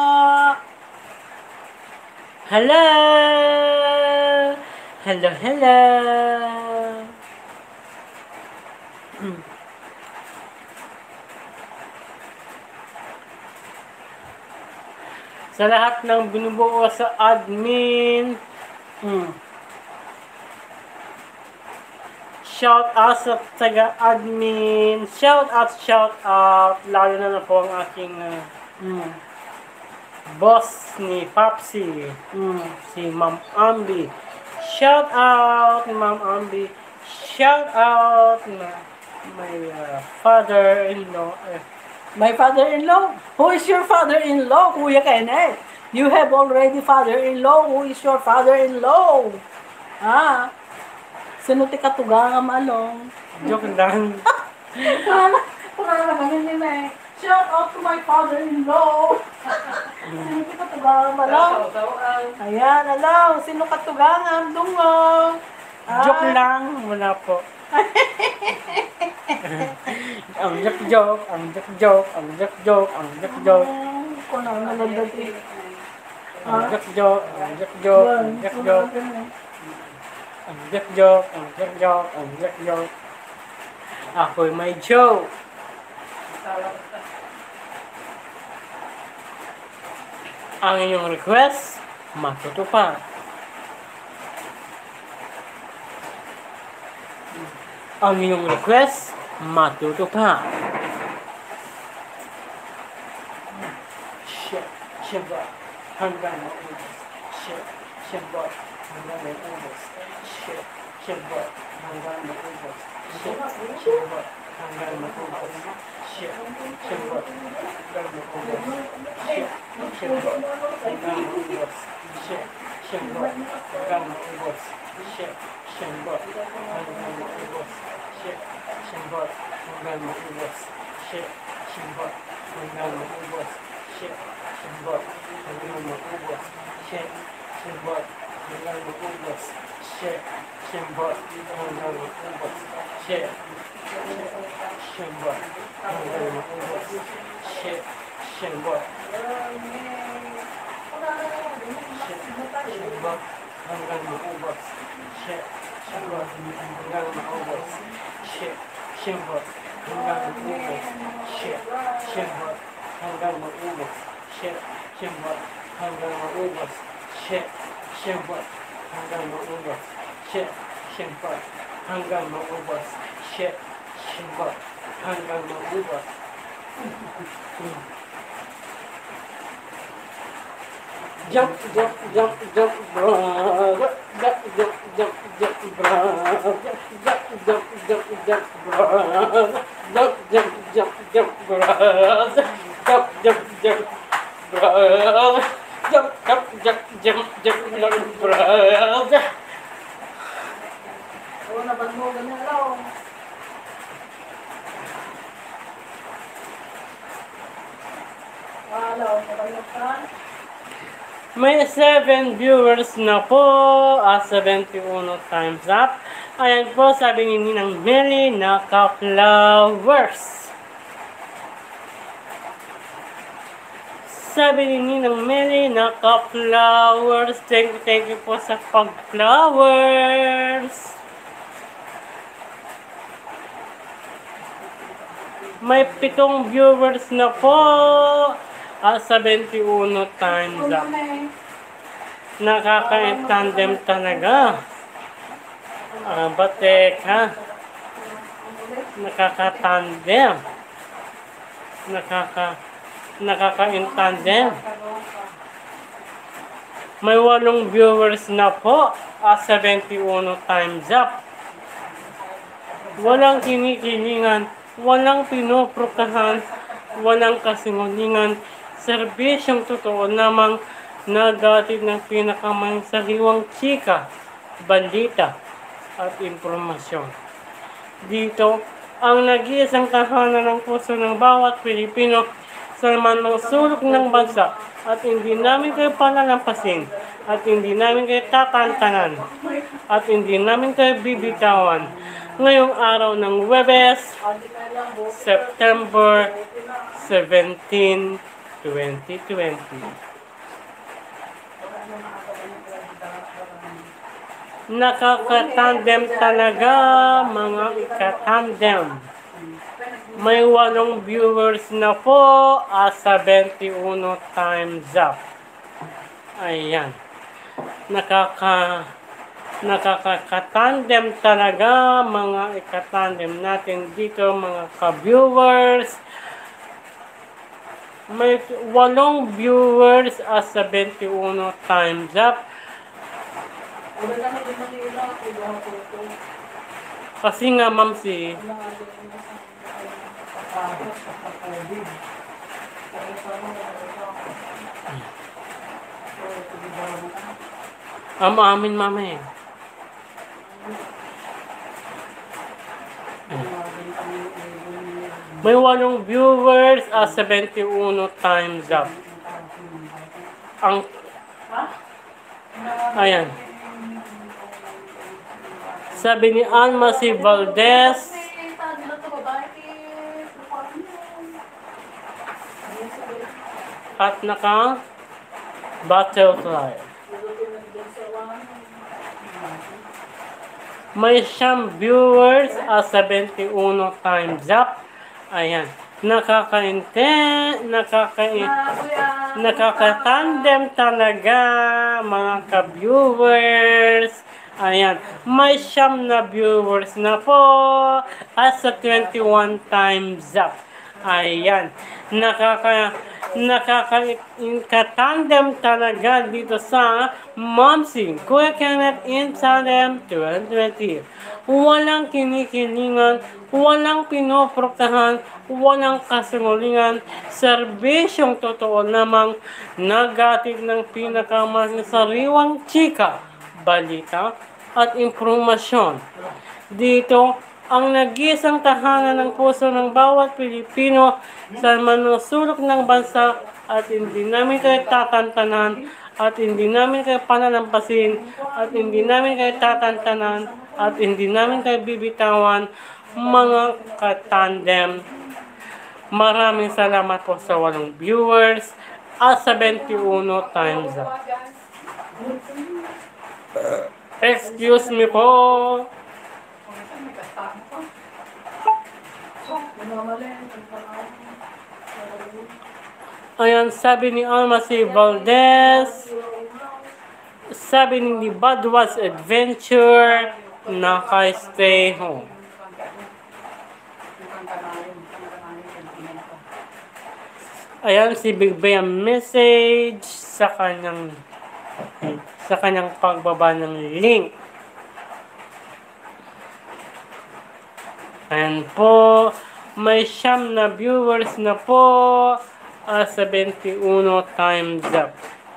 Hello! Hello, hello! Sa lahat ng binubuo sa admin, Hmm. shout out sa taga-admin, shout out, shout out, lalo na na po ang aking uh, Hmm. boss ni Papsi, Hmm. si Ma'am Ambi. Shout out, Ma'am Ambi. Shout out na my uh, father-in-law. Eh, My father-in-law? Who is your father-in-law, Kuya Kenneth? You have already father-in-law. Who is your father-in-law? Ah, sino ti katugang malong? joke lang. Para naman yun eh. Shout out to my father-in-law. Sino ti katugang malong? Ayan, alaw. Sino katugang dungong? Joke lang. Wala po. ang joke joke, ang joke joke, ang joke joke, ang joke joke. Kung ano nalagdag eh. Ang joke joke, ang joke joke, ang joke joke. Ang joke joke, ang joke joke, ang joke joke. Ako'y may joke. Ang inyong request, matutupad. Ang inyong request, matutupad. Shit, shit, hanggang maubos. Shit, shit, hanggang maubos. Shit, shit, hanggang maubos. Shit, shit, hanggang maubos. Shit, shit, hanggang maubos. Shit, shit, hanggang maubos. Shit, shit, hanggang maubos. Shit, shit, hanggang maubos. Shit, shimbot, hanggang maubos. Shit, shimbot, hanggang maubos. Shit, shimbot, hanggang maubos. Shit, shimbot, hanggang maubos. Shit, shimbot, hanggang maubos. Shit, shimbot, hanggang maubos. Shit, shimbot. Shit, shimbot, hanggang maubos. Shit, shimbot, hanggang maubos. Shit, shimbot, hanggang maubos. Shit, shimbot, hanggang maubos. Shit, shimbot, hanggang maubos. Shit, shimbot, hanggang maubos. Shit, shimbot, hanggang maubos. Shit, shimbot, hanggang maubos. Jump, jump, jump, jump, bro. Jump, jump, jump, jump, bro. Jump, jump, jump, jump, bro. Jump, jump, jump, jump, bro. Jump, jump, jump, bro. Jump, jump, jump, jump, jump, bro. Oo, naban mo, ganyan lang. Wala, nabalok ka. May seven viewers na po. Ah, seventy-one times up. Ayan po, sabi ni Ninang Mary, naka-flowers. Sabi ni Ninang Mary, naka-flowers. Thank you, thank you po sa pag-flowers. May pitong viewers na po. Ah, seventy-one times up. Nakaka-tandem talaga. Ah, batek ha. Nakaka-tandem. Nakaka Nakaka-tandem. May walong viewers na po. Ah, seventy-one times up. Walang kinikilingan. Walang pinoprokahan. Walang kasinungalingan. Serbisyong totoo namang nagatid ng pinakamang sariwang chika, balita, at impormasyon. Dito, ang nag-iisang tahanan ng puso ng bawat Pilipino sa manong sulok ng bansa at hindi namin kayo palalampasin at hindi namin kayo tatantanan at hindi namin kayo bibitawan ngayong araw ng Huwebes, September seventeenth, twenty twenty. Nakaka-tandem talaga, mga ikatandem. May walong viewers na po, ah, seventy-one times up. Ayan. Nakaka Nakaka-tandem talaga, mga ikatandem natin dito, mga ka-viewers. May walong viewers as seventy-one times up. Kasi nga, ma'am, si Amo amin, mama eh. May walong viewers as seventy-one times up. Ang Ayan. Sabi ni Alma si Valdez, at naka butterfly. May siyam viewers as seventy-one times up. Ayan. Nakakainte, nakaka nakaka-tandem talaga, mga ka-viewers. Ayan. May siyam na viewers na po as sa twenty-one times up. Ayan. Nakaka nakaka-tandem talaga dito sa Momsing Kuya Kenneth in Salem twenty twenty. Walang kinikilingan, walang pinoprotahan, walang kasinungalingan, serbisyong totoo namang nagatid ng pinakamasariwang chika, balita, at impormasyon. Dito, ang nag-iisang tahanan ng puso ng bawat Pilipino sa manusulok ng bansa at hindi namin kayo tatantanan at hindi namin kayo panalampasin at hindi namin kayo tatantanan at hindi namin kayo bibitawan, mga katandem. Maraming salamat po sa walong viewers at seventy-one times up. Excuse me po. Ayan, sabi ni Alma si Valdez, sabi ni Badwas Adventure, naka-stay home. Ayan, si Big Bay ang message sa kanyang sa kanyang pagbaba ng link. Ayan po, may siyam na viewers na po, uh, seventy-one times up.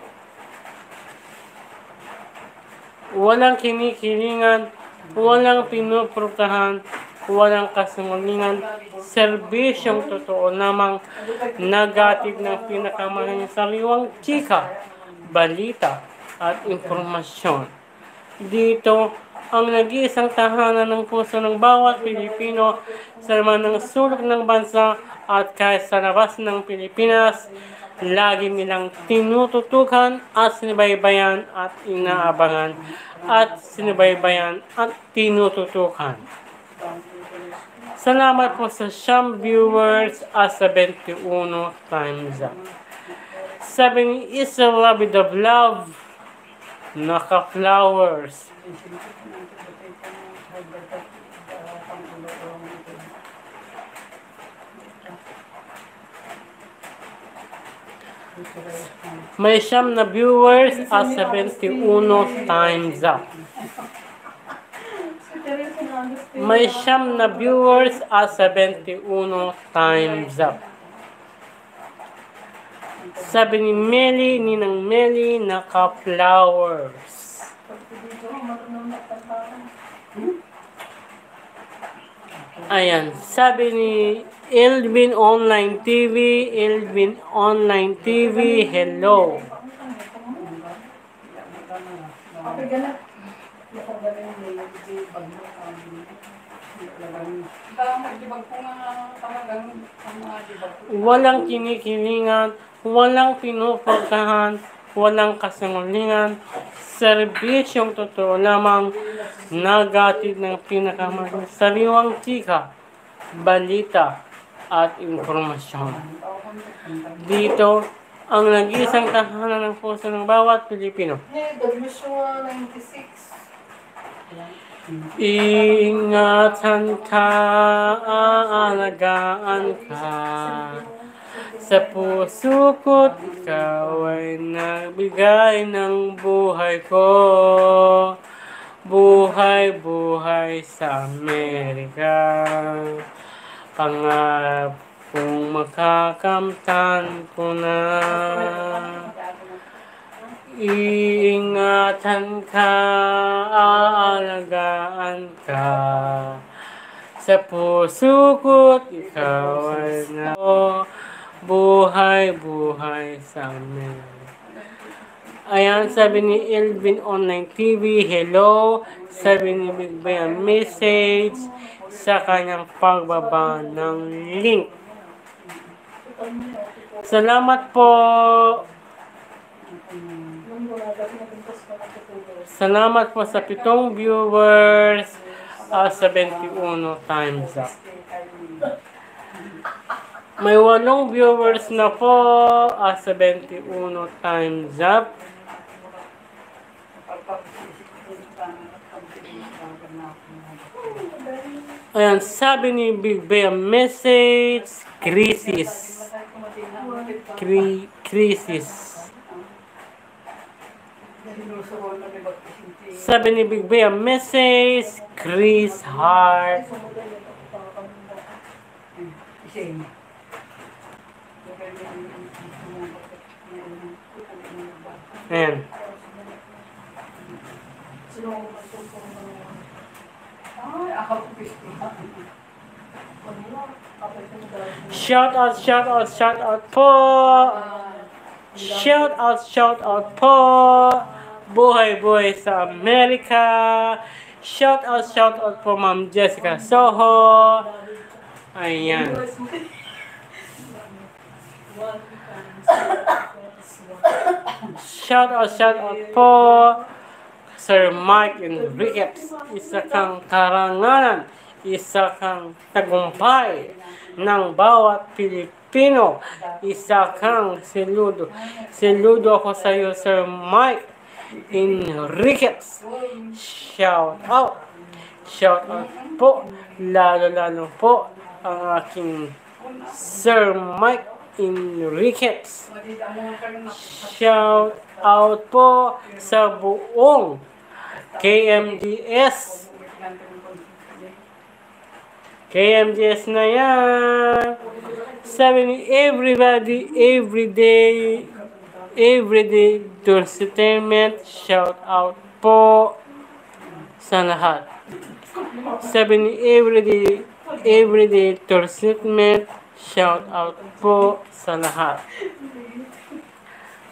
Walang kinikilingan, walang pinuprotahan, walang kasinungalingan, serbisyong totoo namang nagatid ng pinakamahing sariwang chika, balita at impormasyon. Dito ang nag-iisang tahanan ng puso ng bawat Pilipino sa laman ng sulok ng bansa at kahit sa labas ng Pilipinas, lagi nilang tinututukan at sinibaybayan at inaabangan at sinibaybayan at tinututukan. Salamat po sa siyam viewers at seventy-one times up. Sabi ni Isa Love of Love, naka-flowers. May siyam na viewers at seventy-one times up. May siyam na viewers at seventy-one times up. Sabi ni Meli, Ninang Meli, naka-flowers. Ayan, sabi ni Elvin Online T V, Elvin Online T V, hello. Walang kinikilingan, walang pinupuntahan, walang kasinungalingan, serbisyong totoo lamang, nagatid ng pinakamaging sariwang chika, balita, at informasyon. Dito, ang nag-iisang tahanan ng puso ng bawat Pilipino. Ingatan ka, aalagaan ka. Sa puso ko't ikaw ay nagbigay ng buhay ko. Buhay, buhay sa Amerika. Pangarap kung makakamtan ko na. Iingatan ka, aalagaan ka. Sa puso ko't ikaw ay na. Buhay, buhay sa amin. Ayan, sabi ni Elvin Online T V, hello. Sabi ni Big Bayan message sa kanyang pagbaba ng link. Salamat po. Salamat po sa pitong viewers at uh, seventy-one times up. May walong viewers na po at uh, seventy-one times up. Ayan, sabi ni Big Bear message, crisis. Cri crisis. Sabi ni Big Bear message, Chris Hart. Ayan. Shout out, shout out, shout out po. Shout out, shout out po. Buhay, buhay sa Amerika. Shout out, shout out po Ma'am Jessica Soho. Ayan. Shout out, shout out po Sir Mike Enriquez. Isa kang karangalan, isa kang tagumpay ng bawat Pilipino. Isa kang saludo. Saludo ako sa iyo, Sir Mike Enriquez. Shout out. Shout out po. Lalo-lalo po ang aking Sir Mike Enriquez. Shout out po sa buong K M D S. K M D S na yan. Sabi ni everybody, everyday, everyday to settlement. Shout out po sa lahat. Sabi ni everyday, everyday to settlement. Shout out po sa lahat.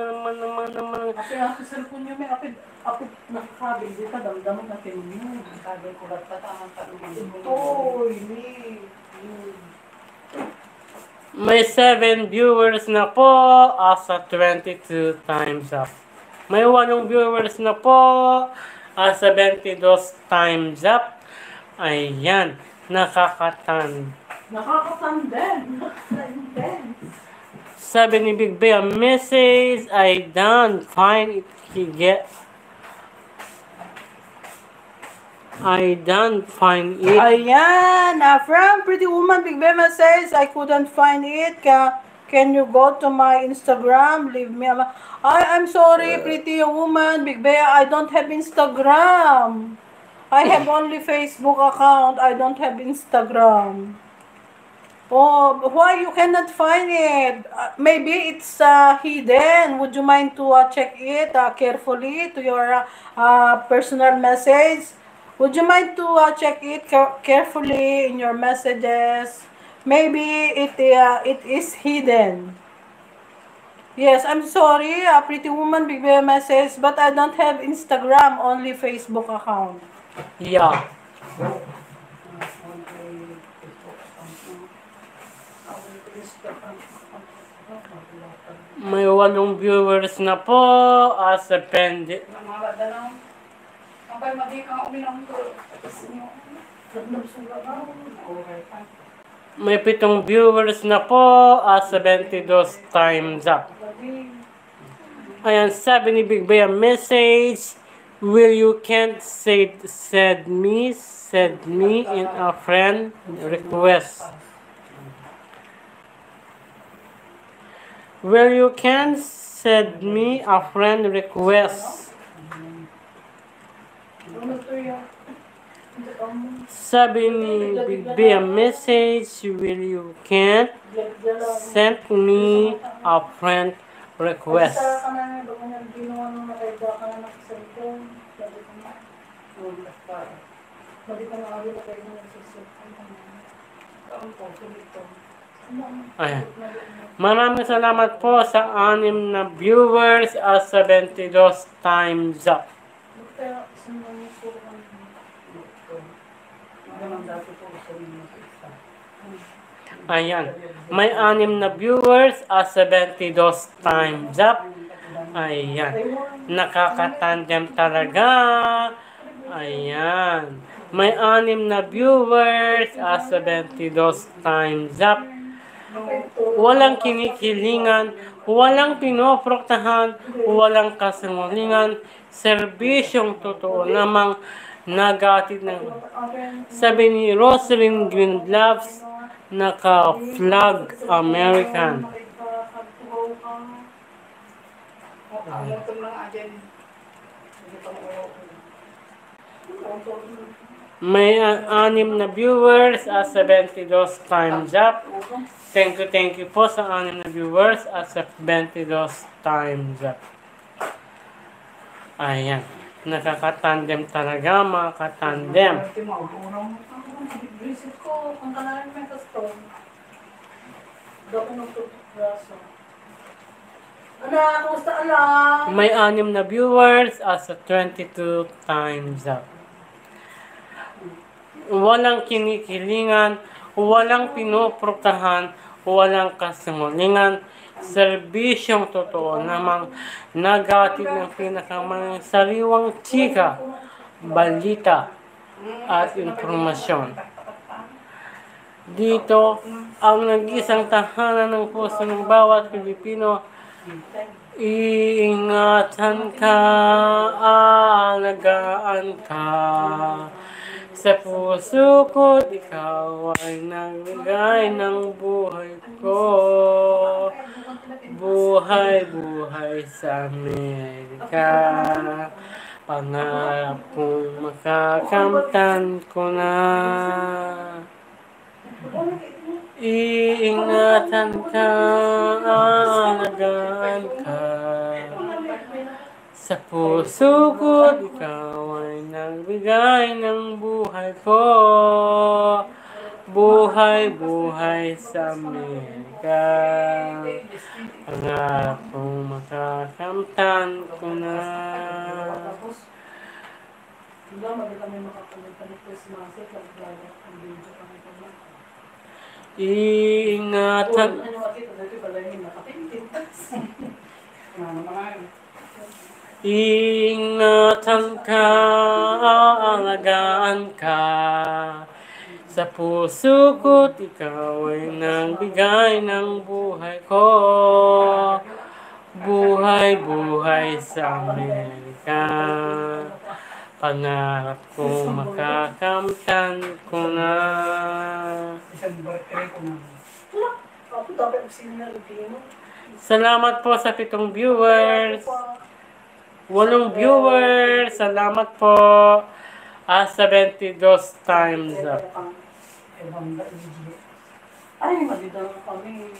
naman, naman, naman. Kasi nga sa cellphone niyo may apid, apid nakakabig dito, damdaman na tinunod. Sabi ko, ba't patamang tanong Ito, ini. May seven viewers na po, asa twenty-two times up. May walong viewers na po, asa twenty-two times up. Ayan, nakakatan. Nakakatanden. Nakakatanden. Sabi ni Big Bear, message, I don't find it he get. I don't find it. Ayan, uh, from Pretty Woman, Big Bema says, I couldn't find it. Ca can you go to my Instagram? Leave me alone. I, I'm sorry, Pretty Woman, Big Bea, I don't have Instagram. I have only Facebook account. I don't have Instagram. Oh, why you cannot find it? Uh, maybe it's uh, hidden. Would you mind to uh, check it uh, carefully to your uh, uh, personal message? Would you mind to uh, check it ca carefully in your messages? Maybe it uh, it is hidden. Yes, I'm sorry, uh, Pretty Woman, Big Bear message, but I don't have Instagram, only Facebook account. Yeah. May walong viewers na po, asa pendi. Namala na lang. Kapag madi ka uminang ko. Kasi nyo. Nagsuga na. Okay pa. May pitong viewers na po, asa twenty-two times up. Ayan, sabi ni Big Bear, message, will you can't say, said me, said me in a friend request. Will you can send me a friend request? Sabi ni Big Bear, message, will you can send me a friend request? Ayan. Maraming salamat po sa anim na viewers at seventy-two times up. Kaya, sinunod ko lang. Ganun dati po sa mga isa. Ayan. May anim na viewers at seventy-two times up. Ayan. Nakakatandem talaga. Ayan. May anim na viewers at seventy-two times up. Walang kinikilingan, walang pinoproktahan, walang kasinungalingan, serbisyong totoo namang nagatid ng sabi ni Rosalyn Greenblatt, naka-flag American. May uh, anim na viewers at seventy-two times up. Thank you, thank you po sa anim na viewers at seventy-two times up. Ayan. Nakakatandem talaga, mga katandem. Visit ko, kung kanalan may custom. Daw ko ng toothbrush. Anak, kumusta anak? May anim na viewers at twenty-two times up. Walang kinikilingan, walang pinoproktahan, walang kasinungalingan, serbisyong totoo namang nagatid ng pinakamang sariwang chika, balita, at informasyon. Dito, ang nag-isang tahanan ng puso ng bawat Pilipino, iingatan ka, aalagaan ka. Sa puso ko, ikaw ay nagbigay ng buhay ko. Buhay, buhay sa Amerika. Pangarap kong makakamtan ko na. Iingatan ka, aalagaan ka. Sa puso ko, ikaw ay nagbigay ng buhay ko. Buhay, buhay sa Amerika. Pangarap kong makakamtan ko na. Diba, mali kami makapalit-palit Christmas at nag-vlog ang video kami pa ba? Iingatan. Ano makita dati pala yung nakatintintas. Ano naman? Ingatan ka, aalagaan ka. Sa puso ko't ikaw ay nagbigay ng buhay ko. Buhay, buhay sa Amerika. Pangarap kong makakamtan ko na. Isang birthday ko na. Ako dapat sino na mo. Salamat po sa pitong viewers. Walong viewers. Salamat po. Ah, seventy-two times up. Ay, maganda kami.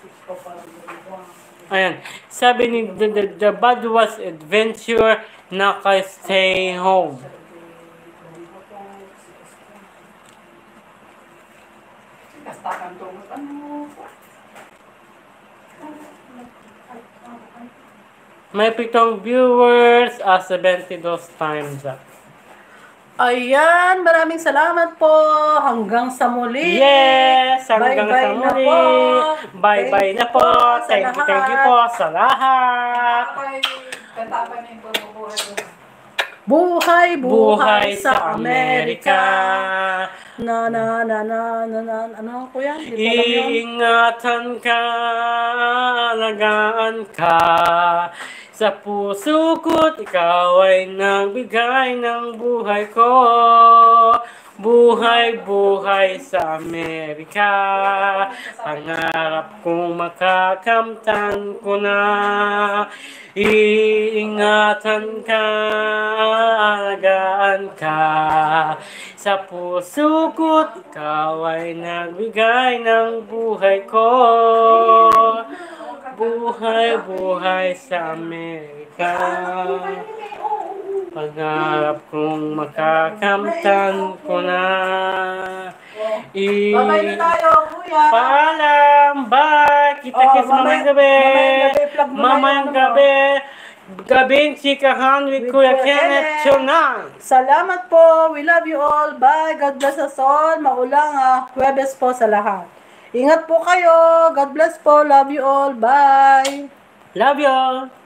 Ayan. Sabi ni the, the, the bad was adventure, naka-stay home. Kastakan to. Ano? May pitong viewers, ah, seventy-two times up. Ayan, maraming salamat po. Hanggang sa muli. Yes! Hanggang Bye-bye sa na muli. po. Bye-bye Thank na you po. po sa Thank you, thank you lahat. po sa lahat. Kapay, kantapan na yung pagbubuhay ko. Buhay, buhay, Buhay sa sa Amerika. Amerika. Na, na, na, na, na, na, ano ko yan? Di ko alam yun. Iingatan ka, alagaan ka. Sa puso ko't ikaw ay nagbigay ng buhay ko. Buhay, buhay sa Amerika. Pangarap kong makakamtan ko na. Iingatan ka, alagaan ka. Sa puso ko't ikaw ay nagbigay ng buhay ko. Buhay, buhay sa Amerika. Pangarap kong makakamtan ko na. I- Babay na tayo, kuya. Yeah. Paalam! Bye! Kita-kits Oh, mamayang mamaya- gabi! mamayang gabi, plug mo na Mamayang yung ano mo. gabi! Gabing chikahan with With Kuya Kuya Kenneth Kenneth. tonight! Salamat po. We love you all. Bye. God bless us all. Maulang ah, Huwebes po sa lahat. Ingat po kayo. God bless po. Love you all. Bye. Love you all!